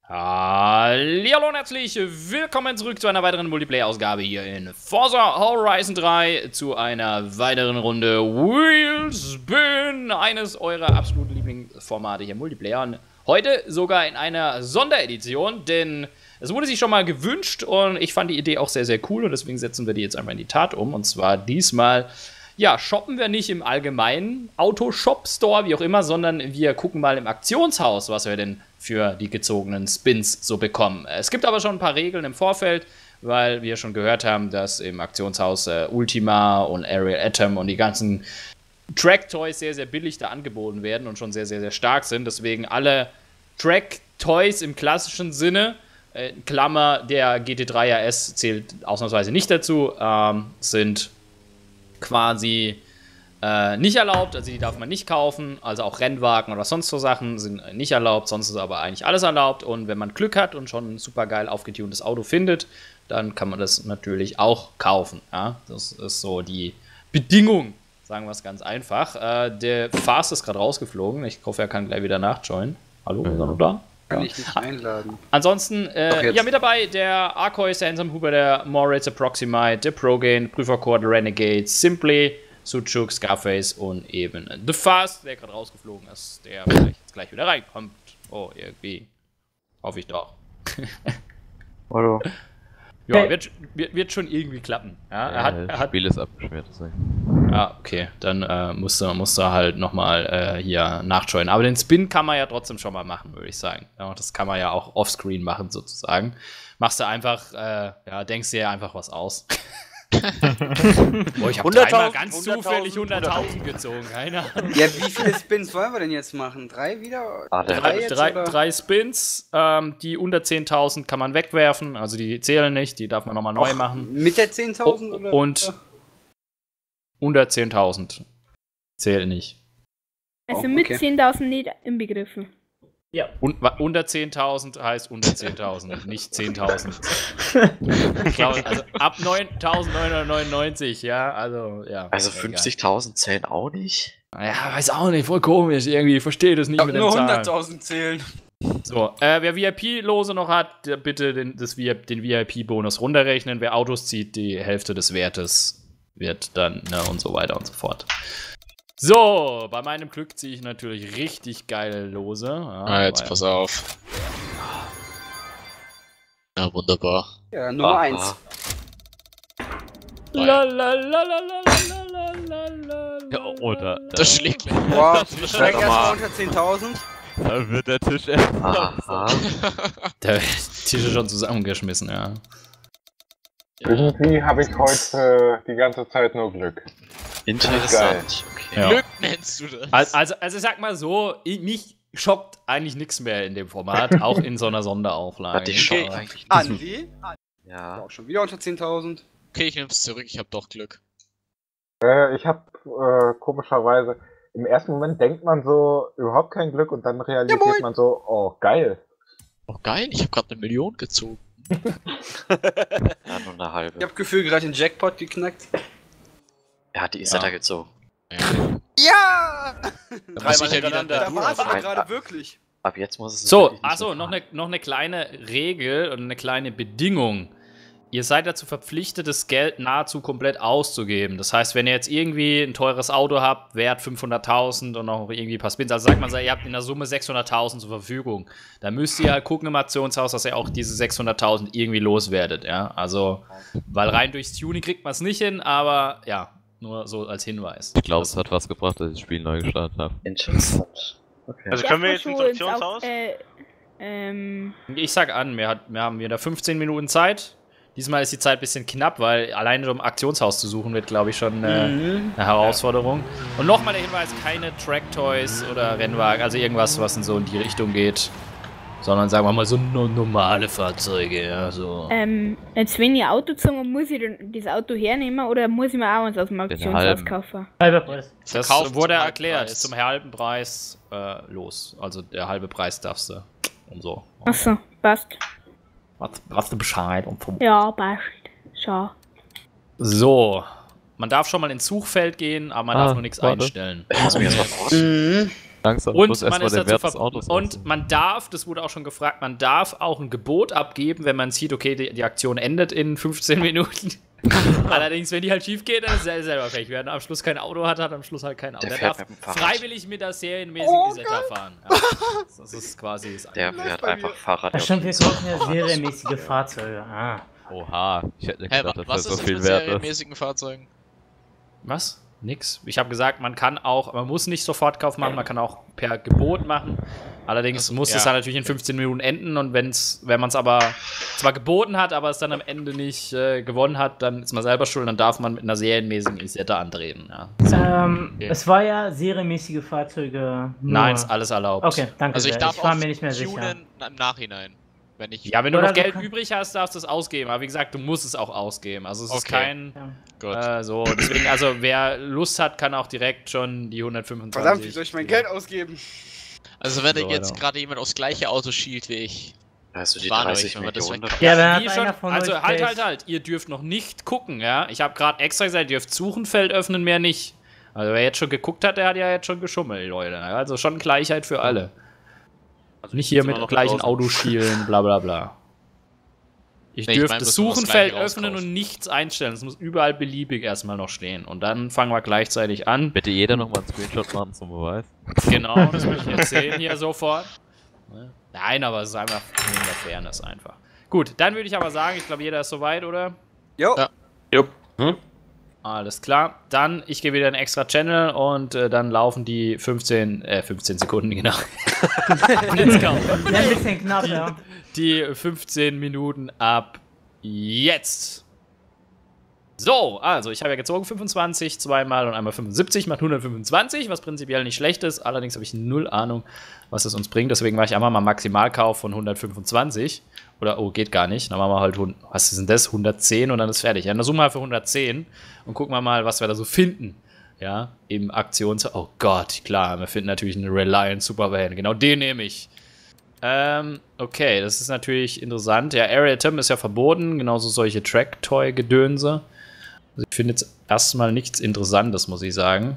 Hallo und herzlich willkommen zurück zu einer weiteren Multiplayer-Ausgabe hier in Forza Horizon 3 zu einer weiteren Runde Wheelspin, eines eurer absoluten Lieblingsformate hier im Multiplayer. Und heute sogar in einer Sonderedition, denn es wurde sich schon mal gewünscht und ich fand die Idee auch sehr, sehr cool und deswegen setzen wir die jetzt einfach in die Tat um. Und zwar diesmal, ja, shoppen wir nicht im allgemeinen Auto-Shop-Store, wie auch immer, sondern wir gucken mal im Aktionshaus, was wir denn für die gezogenen Spins so bekommen. Es gibt aber schon ein paar Regeln im Vorfeld, weil wir schon gehört haben, dass im Aktionshaus Ultima und Ariel Atom und die ganzen Track-Toys sehr, sehr billig da angeboten werden und schon sehr, sehr, sehr stark sind. Deswegen alle Track-Toys im klassischen Sinne, Klammer, der GT3 RS zählt ausnahmsweise nicht dazu, sind quasi nicht erlaubt, also die darf man nicht kaufen, also auch Rennwagen oder sonst so Sachen sind nicht erlaubt, sonst ist aber eigentlich alles erlaubt und wenn man Glück hat und schon ein super geil aufgetuntes Auto findet, dann kann man das natürlich auch kaufen, ja, das ist so die Bedingung, sagen wir es ganz einfach. Der Fast ist gerade rausgeflogen, ich hoffe, er kann gleich wieder nachjoinen. Hallo, ist er noch da? Kann ich nicht einladen. Ansonsten, ja, mit dabei der Arkois, der Handsome Huber, der Moritz, der Proximite, der Progain, Prüfercore, der Renegade, Simply, Suchuk, Scarface und eben The Fast, der gerade rausgeflogen ist, der vielleicht jetzt gleich wieder reinkommt. Oh, irgendwie. Hoffe ich doch. Hallo. Ja, wird schon irgendwie klappen. Ja, das Spiel ist abgeschwert, deswegen. Ja, okay, dann musst du halt nochmal hier nachjoinen. Aber den Spin kann man ja trotzdem schon mal machen, würde ich sagen. Ja, das kann man ja auch offscreen machen, sozusagen. Machst du einfach, ja, denkst dir einfach was aus. Boah, ich habe dreimal ganz zufällig 100.000 gezogen, keine Ahnung. Ja, wie viele Spins wollen wir denn jetzt machen? Drei wieder? Drei Spins, die unter 10.000 kann man wegwerfen, also die zählen nicht, die darf man nochmal neu machen. Mit der 10.000 oder? Und unter 10.000 zählt nicht. Also mit 10.000 nicht inbegriffen. Ja. Unter 10.000 heißt unter 10.000, nicht 10.000. Ich glaube, also ab 9.999, ja, also, ja. Also 50.000 zählen auch nicht? Ja, weiß auch nicht, voll komisch irgendwie, ich verstehe das nicht mit den Zahlen. Nur 100.000 zählen. So, wer VIP-Lose noch hat, der bitte den VIP-Bonus runterrechnen. Wer Autos zieht, die Hälfte des Wertes wird dann, ne, und so weiter und so fort. So, bei meinem Glück ziehe ich natürlich richtig geile Lose. Ja, jetzt pass auf. Ja, wunderbar. Ja, Nummer 1. Ja, oder das schlägt mich. Boah, steig erstmal unter 10.000. Da wird der Tisch erstmal. Der Tisch ist schon zusammengeschmissen, ja. Irgendwie habe ich heute die ganze Zeit nur Glück. Interessant. Okay. Ja. Glück nennst du das? Also sag mal so, mich schockt eigentlich nichts mehr in dem Format, auch in so einer Sonderauflage. Dich schockt eigentlich nicht. Andi? Ja. Auch schon wieder unter 10.000. Okay, ich nehm's zurück, ich hab doch Glück. Ich habe komischerweise, im ersten Moment denkt man so, überhaupt kein Glück und dann realisiert man so, oh geil. Oh geil, ich hab gerade 1 Million gezogen. Ja, nur eine halbe. Ich hab Gefühl, gerade den Jackpot geknackt. Er hat die Isetta gezogen. Ja! Da muss ich ja wieder Da war es aber gerade wirklich. Ab jetzt muss es. So, achso, noch eine kleine Regel und eine kleine Bedingung. Ihr seid dazu verpflichtet, das Geld nahezu komplett auszugeben. Das heißt, wenn ihr jetzt irgendwie ein teures Auto habt, wert 500.000 und noch irgendwie ein paar Spins, also sagt man, ihr habt in der Summe 600.000 zur Verfügung, dann müsst ihr halt gucken im Aktionshaus, dass ihr auch diese 600.000 irgendwie loswerdet, ja. Also, weil rein durchs Tuning kriegt man es nicht hin, aber ja, nur so als Hinweis. Ich glaube, es hat was gebracht, dass ich das Spiel neu gestartet habe. Interessant. Okay. Also können wir jetzt ins Auktionshaus? Ich sag an, wir haben wieder 15 Minuten Zeit. Diesmal ist die Zeit ein bisschen knapp, weil alleine um Aktionshaus zu suchen wird, glaube ich, schon eine Herausforderung. Und nochmal der Hinweis, keine Track-Toys oder Rennwagen, also irgendwas, was in so in die Richtung geht. Sondern sagen wir mal so normale Fahrzeuge, ja, so. Jetzt wenn ich Auto gezogen, muss ich das Auto hernehmen oder muss ich mir auch eins aus dem Auktionshaus kaufen? Das wurde erklärt, zum halben Preis los. Also der halbe Preis darfst du und so. Achso, passt. Hast du Bescheid? Ja, passt. Schau. So. Man darf schon mal ins Suchfeld gehen, aber man darf nur nichts einstellen. Lass mich erstmal Langsam Und muss man erstmal ist der dazu Wert des Autos und aussehen. man darf, das wurde auch schon gefragt, man darf auch ein Gebot abgeben, wenn man sieht, okay, die Aktion endet in 15 Minuten. Allerdings, wenn die halt schief geht, dann ist er selber Pech. Wer am Schluss kein Auto hat, hat am Schluss halt kein Auto. Der Der fährt darf mit dem Fahrrad. freiwillig mit der serienmäßigen Isetta fahren. Ja. Das ist quasi das Der fährt einfach Fahrrad. Ach stimmt, wir kaufen ja serienmäßige Fahrzeuge. Ah. Oha, ich hätte nicht Hä, gedacht, dass was das ist so mit viel wert ist. serienmäßigen Fahrzeugen? Was? Nix. Ich habe gesagt, man muss nicht Sofortkauf machen, man kann auch per Gebot machen. Allerdings Also, muss ja. es dann natürlich in 15 Minuten enden und wenn man es aber zwar geboten hat, aber es dann am Ende nicht gewonnen hat, dann ist man selber schuld, dann darf man mit einer serienmäßigen Isetta antreten. Ja. Es war ja serienmäßige Fahrzeuge. Nur. Nein, ist alles erlaubt. Okay, danke Also ich sehr. darf war auch mir nicht mehr sicher. tunen im Nachhinein. Wenn ich. Ja, wenn du Oder noch du Geld kann- übrig hast, darfst du es ausgeben. Aber wie gesagt, du musst es auch ausgeben. Also es ist Okay. kein Gut. so. Deswegen, also wer Lust hat, kann auch direkt schon die 125. Verdammt, wie soll ich mein Geld ausgeben? Also wenn So, jetzt Alter. gerade jemand aufs gleiche Auto schielt wie ich. Also die Warn euch, 30 wenn wir das Millionen. wegkaufen. Ja, dann hat Wie einer schon, von also euch halt, Case. halt. Ihr dürft noch nicht gucken, ja. Ich habe gerade extra gesagt, ihr dürft suchen, Feld öffnen, mehr nicht. Also wer jetzt schon geguckt hat, der hat ja jetzt schon geschummelt, Leute. Also schon Gleichheit für alle. Also Nicht hier immer mit noch gleichen draußen. Autos schielen, bla bla bla. Ich Nee, ich dürfte mein, das dass man das Suchenfeld Gleiche öffnen rauskauft. und nichts einstellen. Es muss überall beliebig erstmal noch stehen. Und dann fangen wir gleichzeitig an. Bitte jeder nochmal einen Screenshot machen zum Beweis. Genau, das will ich jetzt sehen hier sofort. Nein, aber es ist einfach in der Fairness einfach. Gut, dann würde ich aber sagen, ich glaube, jeder ist soweit, oder? Jo. Ja. Jupp. Alles klar. Dann, ich gehe wieder in einen extra Channel und dann laufen die 15 Sekunden, genau. Blitzkampf. Ja, ein bisschen knapp, ja. Die 15 Minuten ab jetzt. So, also ich habe ja gezogen 25 zweimal und einmal 75, macht 125, was prinzipiell nicht schlecht ist. Allerdings habe ich null Ahnung, was das uns bringt. Deswegen mache ich einfach mal Maximalkauf von 125. Oder, oh, geht gar nicht. Dann machen wir halt, was ist denn das? 110 und dann ist fertig. Ja, dann suchen wir halt für 110 und gucken wir mal, was wir da so finden. Ja, im Aktions... Oh Gott, klar, wir finden natürlich einen Reliant Supervan. Genau den nehme ich. Okay, das ist natürlich interessant. Ja, Area Tim ist ja verboten, genauso solche Track-Toy-Gedönse. Also ich finde jetzt erstmal nichts Interessantes, muss ich sagen.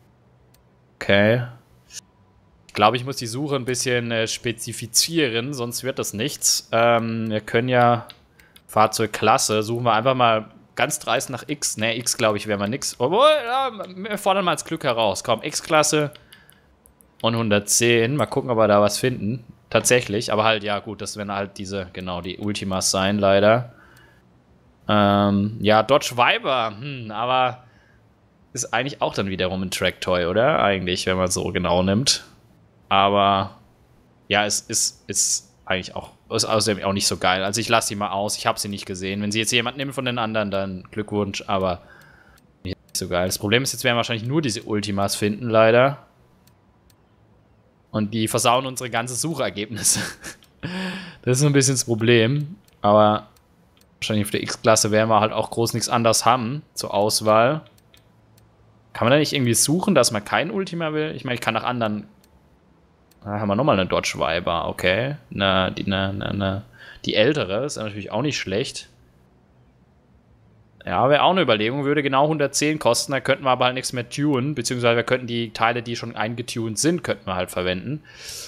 Okay. Ich glaube, ich muss die Suche ein bisschen spezifizieren, sonst wird das nichts. Wir können ja Fahrzeugklasse, suchen wir einfach mal ganz dreist nach X. Ne, X glaube ich wäre mal nix. Obwohl, ja, wir fordern mal das Glück heraus. Komm, X-Klasse und 110. Mal gucken, ob wir da was finden. Tatsächlich, aber halt, ja gut, das werden halt diese, genau, die Ultimas sein, leider. Ja, Dodge Viper, aber ist eigentlich auch dann wiederum ein Track-Toy, oder? Eigentlich, wenn man es so genau nimmt. Aber ja, es ist eigentlich auch, ist außerdem auch nicht so geil. Also ich lasse sie mal aus, ich habe sie nicht gesehen. Wenn sie jetzt jemand nimmt von den anderen, dann Glückwunsch, aber nicht so geil. Das Problem ist, jetzt werden wir wahrscheinlich nur diese Ultimas finden, leider. Und die versauen unsere ganzen Suchergebnisse. Das ist so ein bisschen das Problem. Aber wahrscheinlich auf der X-Klasse werden wir halt auch groß nichts anderes haben zur Auswahl. Kann man da nicht irgendwie suchen, dass man kein Ultima will? Ich meine, ich kann nach anderen... Da haben wir nochmal eine Dodge Viper, okay. Die ältere ist natürlich auch nicht schlecht. Ja, wäre auch eine Überlegung. Würde genau 110 kosten, da könnten wir aber halt nichts mehr tunen. Beziehungsweise wir könnten die Teile, die schon eingetuned sind, könnten wir halt verwenden.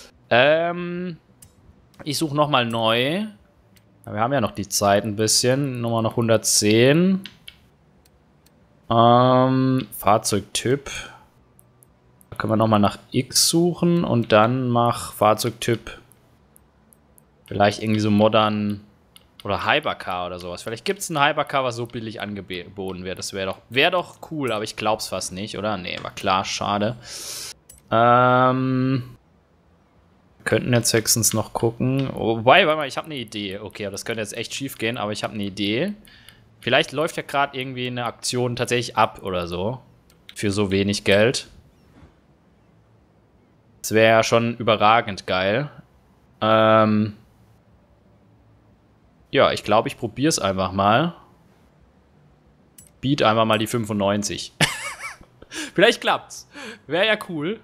Ich suche nochmal neu. Wir haben ja noch die Zeit ein bisschen. Nochmal noch 110. Fahrzeugtyp. Da können wir nochmal nach X suchen und dann mach Fahrzeugtyp. Vielleicht irgendwie so modern oder Hypercar oder sowas. Vielleicht gibt es ein Hypercar, was so billig angeboten wird. Das wäre doch cool, aber ich glaube es fast nicht, oder? Nee, war klar, schade. Könnten jetzt höchstens noch gucken. Wobei, warte mal, ich habe eine Idee. Okay, aber das könnte jetzt echt schief gehen, aber ich habe eine Idee. Vielleicht läuft ja gerade irgendwie eine Aktion tatsächlich ab oder so. Für so wenig Geld. Das wäre ja schon überragend geil. Ja, ich glaube, ich probiere es einfach mal. Beat einfach mal die 95. Vielleicht klappt's. Wäre ja cool.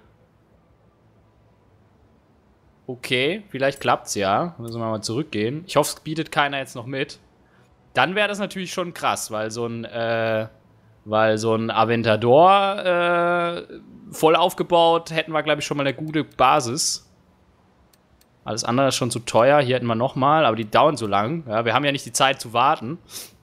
Okay, vielleicht klappt's ja. Müssen wir mal zurückgehen. Ich hoffe, es bietet keiner jetzt noch mit. Dann wäre das natürlich schon krass, weil so ein Weil so ein Aventador voll aufgebaut hätten wir, glaube ich, schon mal eine gute Basis. Alles andere ist schon zu teuer. Hier hätten wir nochmal, aber die dauern so lang. Ja, wir haben ja nicht die Zeit zu warten.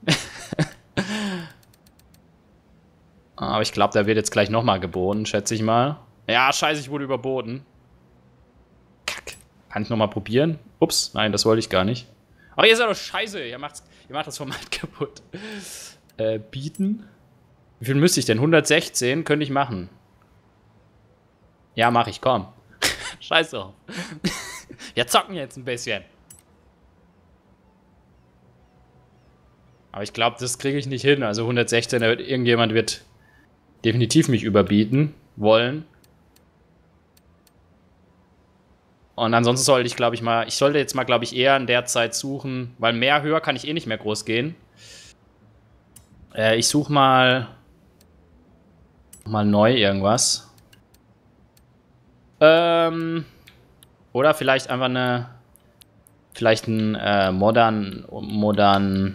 Aber ich glaube, der wird jetzt gleich nochmal geboten, schätze ich mal. Ja, scheiße, ich wurde überboten. Kack. Kann ich nochmal probieren? Ups, nein, das wollte ich gar nicht. Aber ihr seid doch scheiße, ihr macht das Format kaputt. Bieten? Wie viel müsste ich denn? 116 könnte ich machen. Ja, mach ich, komm. Scheiß drauf. Wir zocken jetzt ein bisschen. Aber ich glaube, das kriege ich nicht hin. Also 116, irgendjemand wird definitiv mich überbieten wollen. Und ansonsten sollte ich, glaube ich, ich sollte jetzt mal, glaube ich, eher in der Zeit suchen, weil höher kann ich eh nicht mehr groß gehen. Ich suche mal neu irgendwas. Oder vielleicht einfach vielleicht ein modern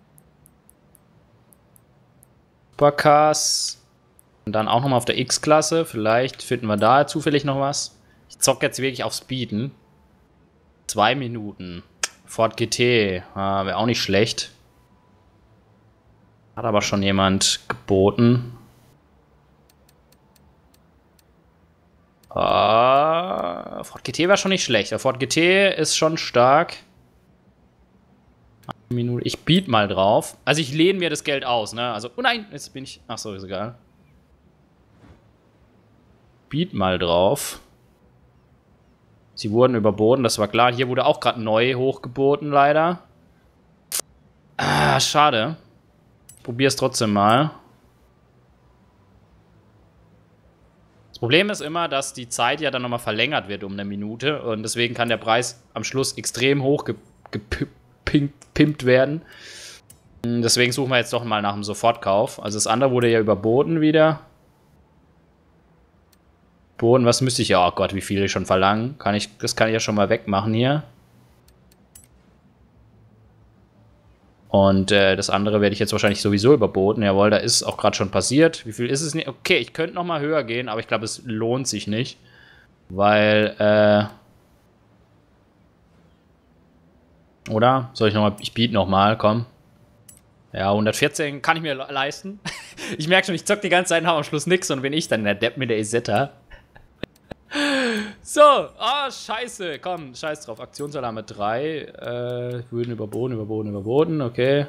Supercars. Und dann auch nochmal auf der X-Klasse. Vielleicht finden wir da zufällig noch was. Ich zocke jetzt wirklich auf Speeden. 2 Minuten. Ford GT. Wäre auch nicht schlecht. Hat aber schon jemand geboten. Ford GT wäre schon nicht schlecht. Der Ford GT ist schon stark. 1 Minute. Ich biete mal drauf. Also ich lehne mir das Geld aus, ne? Also, oh nein, jetzt bin ich... Achso, ist egal. Biete mal drauf. Sie wurden überboten, das war klar. Hier wurde auch gerade neu hochgeboten, leider. Schade. Ich probiere es trotzdem mal. Das Problem ist immer, dass die Zeit ja dann nochmal verlängert wird um 1 Minute. Und deswegen kann der Preis am Schluss extrem hoch gepimpt werden. Deswegen suchen wir jetzt doch mal nach einem Sofortkauf. Also das andere wurde ja überboten wieder. Boden, was müsste ich ja? Oh Gott, wie viel ich schon verlangen. Das kann ich ja schon mal wegmachen hier. Und das andere werde ich jetzt wahrscheinlich sowieso überboten. Jawohl, da ist auch gerade schon passiert. Wie viel ist es nicht? Okay, ich könnte noch mal höher gehen, aber ich glaube, es lohnt sich nicht. Weil, oder? Soll ich noch mal? Ich biete noch mal, komm. Ja, 114 kann ich mir leisten. Ich merke schon, ich zock die ganze Zeit und habe am Schluss nichts und bin ich dann der Depp mit der Isetta. So, scheiße, komm, scheiß drauf. Aktionsalarme 3, wurden überboten, okay.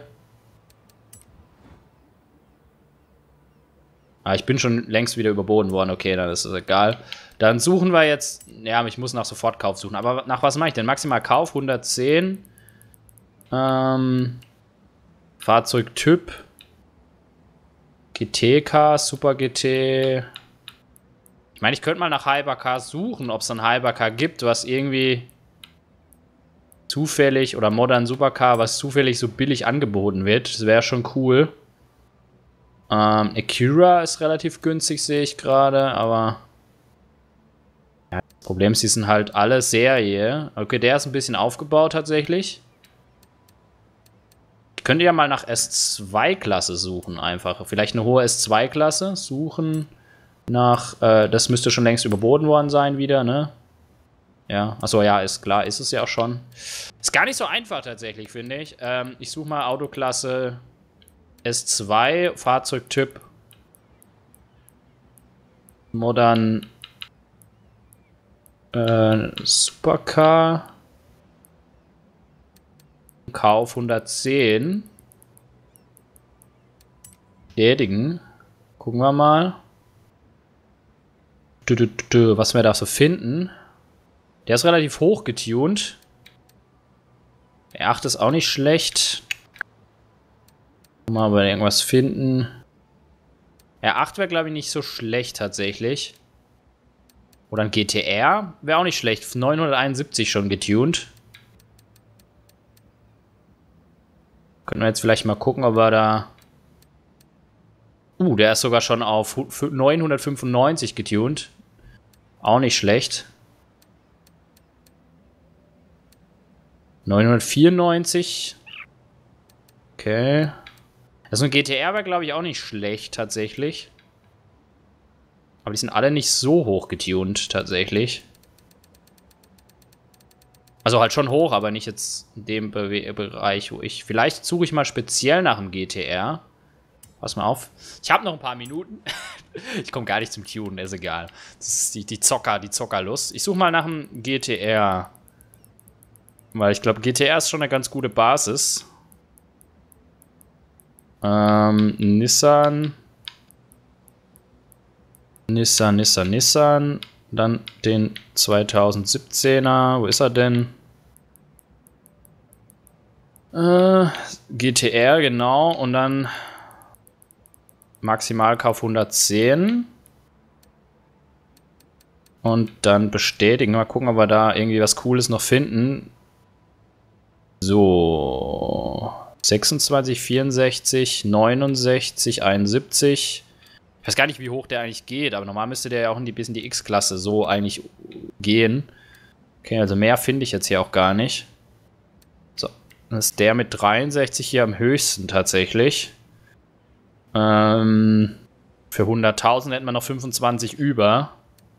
Ich bin schon längst wieder überboten worden, okay, dann ist es egal. Dann suchen wir jetzt, ja, ich muss nach Sofortkauf suchen, aber nach was mache ich denn? Maximal Kauf, 110. Fahrzeugtyp. GT-Car, Super GT. Ich meine, ich könnte mal nach Hypercar suchen, ob es ein Hypercar gibt, was irgendwie zufällig, oder Modern Supercar, was zufällig so billig angeboten wird. Das wäre schon cool. Acura ist relativ günstig, sehe ich gerade, aber ja, das Problem ist, die sind halt alle Serie. Okay, der ist ein bisschen aufgebaut tatsächlich. Ich könnte ja mal nach S2-Klasse suchen einfach. Vielleicht eine hohe S2-Klasse suchen. Das müsste schon längst überboten worden sein wieder, ne? Ja, achso, ja, ist klar, ist es ja auch schon. Ist gar nicht so einfach tatsächlich, finde ich. Ich suche mal Autoklasse S2, Fahrzeugtyp Modern Supercar. Kauf 110. Bestätigen. Gucken wir mal. Was wir da so finden. Der ist relativ hoch getuned. Der 8 ist auch nicht schlecht. Mal aber irgendwas finden. R8 wäre, glaube ich, nicht so schlecht tatsächlich. Oder ein GTR wäre auch nicht schlecht. 971 schon getuned. Können wir jetzt vielleicht mal gucken, ob wir da... der ist sogar schon auf 995 getuned. Auch nicht schlecht. 994. Okay. Also ein GTR war, glaube ich, auch nicht schlecht, tatsächlich. Aber die sind alle nicht so hoch getuned, tatsächlich. Also halt schon hoch, aber nicht jetzt in dem Bereich, wo ich... Vielleicht suche ich mal speziell nach dem GTR. Pass mal auf. Ich habe noch ein paar Minuten. Ich komme gar nicht zum Tunen, ist egal. Das ist die Zockerlust. Ich suche mal nach dem GTR. Weil ich glaube, GTR ist schon eine ganz gute Basis. Nissan. Dann den 2017er. Wo ist er denn? GTR, genau. Und dann Maximalkauf 110. Und dann bestätigen. Mal gucken, ob wir da irgendwie was Cooles noch finden. So. 26, 64, 69, 71. Ich weiß gar nicht, wie hoch der eigentlich geht, aber normal müsste der ja auch bis in die X-Klasse so eigentlich gehen. Okay, also mehr finde ich jetzt hier auch gar nicht. So, dann ist der mit 63 hier am höchsten tatsächlich. Für 100.000 hätten wir noch 25 über.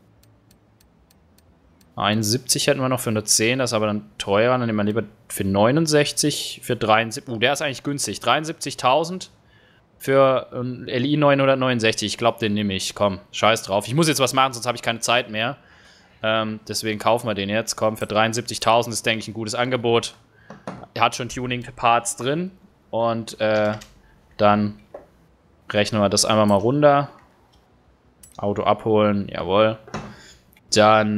71 hätten wir noch für 110, das ist aber dann teurer. Dann nehmen wir lieber für 69, für 73. Der ist eigentlich günstig. 73.000 für ein LI 969. Ich glaube, den nehme ich. Komm, scheiß drauf. Ich muss jetzt was machen, sonst habe ich keine Zeit mehr. Deswegen kaufen wir den jetzt. Komm, für 73.000 ist, denke ich, ein gutes Angebot. Er hat schon Tuning-Parts drin. Und dann rechnen wir das einfach mal runter. Auto abholen, jawohl. Dann,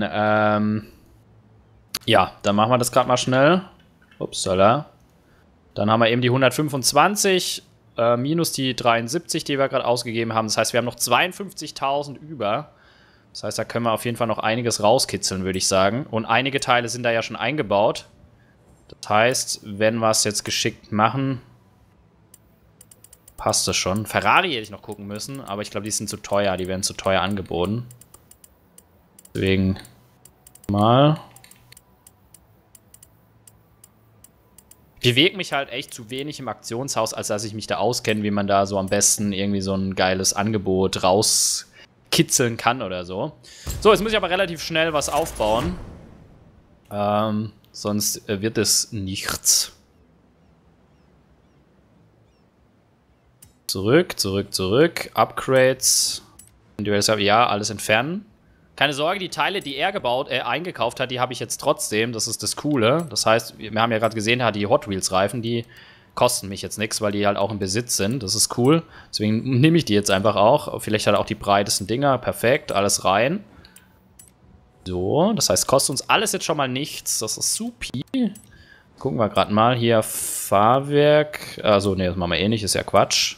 ja, dann machen wir das gerade mal schnell. Upsala. Dann haben wir eben die 125 minus die 73, die wir gerade ausgegeben haben. Das heißt, wir haben noch 52.000 über. Das heißt, da können wir auf jeden Fall noch einiges rauskitzeln, würde ich sagen. Und einige Teile sind da ja schon eingebaut. Das heißt, wenn wir es jetzt geschickt machen, passt das schon. Ferrari hätte ich noch gucken müssen, aber ich glaube, die sind zu teuer. Die werden zu teuer angeboten. Deswegen mal. Ich bewege mich halt echt zu wenig im Auktionshaus, als dass ich mich da auskenne, wie man da so am besten irgendwie so ein geiles Angebot rauskitzeln kann oder so. So, jetzt muss ich aber relativ schnell was aufbauen. Sonst wird es nichts. Zurück. Upgrades. Ja, alles entfernen. Keine Sorge, die Teile, die er eingekauft hat, die habe ich jetzt trotzdem. Das ist das Coole. Das heißt, wir haben ja gerade gesehen, er hat die Hot Wheels Reifen, die kosten mich jetzt nichts, weil die halt auch im Besitz sind. Das ist cool. Deswegen nehme ich die jetzt einfach auch. Vielleicht hat er auch die breitesten Dinger. Perfekt, alles rein. So, das heißt, kostet uns alles jetzt schon mal nichts. Das ist supi. Gucken wir gerade mal. Hier Fahrwerk. Also, ne, das machen wir eh nicht. Ist ja Quatsch.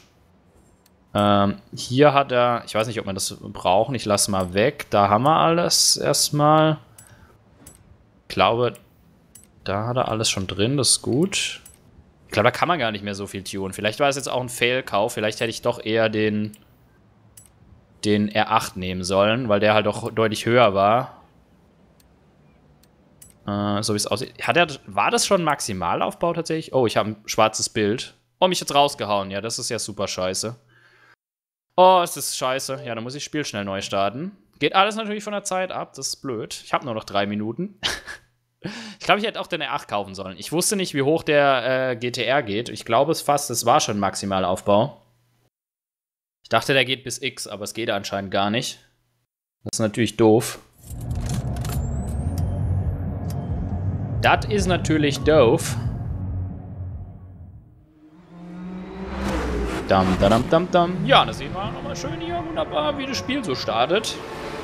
Hier hat er, ich weiß nicht, ob wir das brauchen, ich lasse mal weg. Da haben wir alles erstmal. Ich glaube, da hat er alles schon drin, das ist gut. Ich glaube, da kann man gar nicht mehr so viel tunen. Vielleicht war es jetzt auch ein Fail-Kauf, vielleicht hätte ich doch eher den R8 nehmen sollen, weil der halt doch deutlich höher war. So wie es aussieht. War das schon Maximalaufbau tatsächlich? Oh, ich habe ein schwarzes Bild. Oh, mich jetzt rausgehauen. Ja, das ist ja super scheiße. Oh, ist das scheiße. Ja, dann muss ich das Spiel schnell neu starten. Geht alles natürlich von der Zeit ab, das ist blöd. Ich habe nur noch 3 Minuten. Ich glaube, ich hätte auch den R8 kaufen sollen. Ich wusste nicht, wie hoch der GTR geht. Ich glaube es war schon Maximalaufbau. Ich dachte, der geht bis X, aber es geht anscheinend gar nicht. Das ist natürlich doof. Das ist natürlich doof. Dam. Ja, das sehen wir nochmal schön hier wunderbar, wie das Spiel so startet.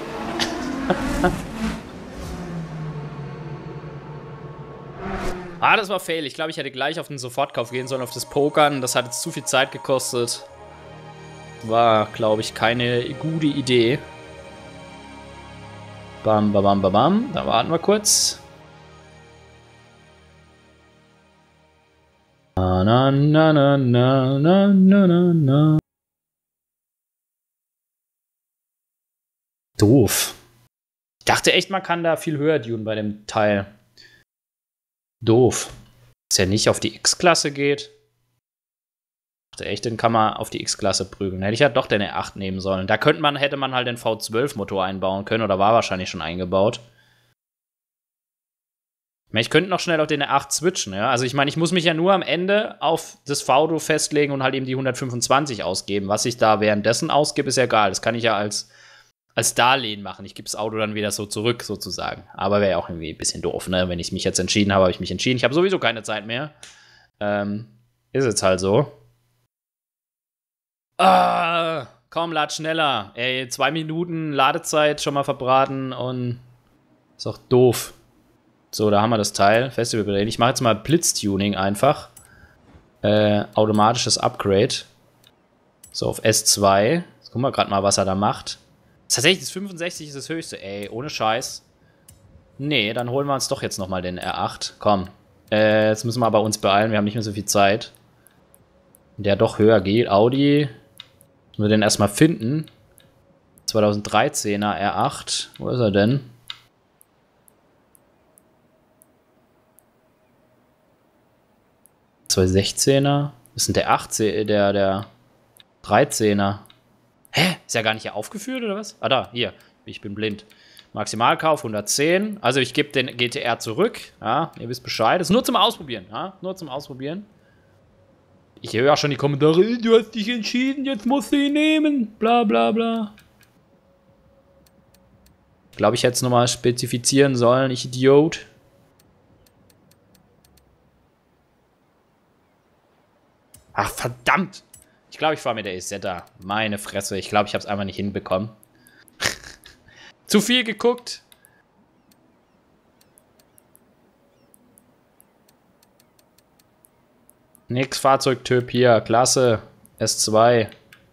Das war fail. Ich glaube, ich hätte gleich auf den Sofortkauf gehen sollen, auf das Pokern. Das hat jetzt zu viel Zeit gekostet. War, glaube ich, keine gute Idee. Bam. Da warten wir kurz. Na. Doof. Ich dachte echt, man kann da viel höher tunen bei dem Teil. Doof. Dass er nicht auf die X-Klasse geht. R8. Echt, den kann man auf die X-Klasse prügeln. Hätte ich ja doch den R8 nehmen sollen. Da hätte man halt den V12-Motor einbauen können oder war wahrscheinlich schon eingebaut. Ich könnte noch schnell auf den R8 switchen, ja. Also ich meine, ich muss mich ja nur am Ende auf das V-Do festlegen und halt eben die 125 ausgeben. Was ich da währenddessen ausgebe, ist ja egal. Das kann ich ja als Darlehen machen. Ich gebe das Auto dann wieder so zurück, sozusagen. Aber wäre ja auch irgendwie ein bisschen doof, ne? Wenn ich mich jetzt entschieden habe, habe ich mich entschieden. Ich habe sowieso keine Zeit mehr. Ist jetzt halt so. Komm, lad schneller. Ey, 2 Minuten Ladezeit schon mal verbraten und ist auch doof. So, da haben wir das Teil. Festival bereden. Ich mache jetzt mal Blitztuning einfach. Automatisches Upgrade. So, auf S2. Jetzt gucken wir gerade mal, was er da macht. Tatsächlich, das 65 ist das höchste. Ey, ohne Scheiß. Nee, dann holen wir uns doch jetzt nochmal den R8. Komm. Jetzt müssen wir aber uns beeilen. Wir haben nicht mehr so viel Zeit. Der doch höher geht. Audi. Müssen wir den erstmal finden. 2013er R8. Wo ist er denn? Der 16er. Was ist denn der 18er? Der 13er. Hä? Ist ja gar nicht hier aufgeführt, oder was? Ah, da, hier. Ich bin blind. Maximalkauf 110. Also ich gebe den GTR zurück. Ja, ihr wisst Bescheid. Das ist nur zum Ausprobieren. Ja, nur zum Ausprobieren. Ich höre auch schon die Kommentare. Du hast dich entschieden, jetzt musst du ihn nehmen. Bla bla bla. Ich glaube, ich hätte es nochmal spezifizieren sollen. Ich Idiot. Ach, verdammt. Ich glaube, ich fahre mit der Isetta. Meine Fresse. Ich glaube, ich habe es einfach nicht hinbekommen. Zu viel geguckt. Nix Fahrzeugtyp hier. Klasse. S2.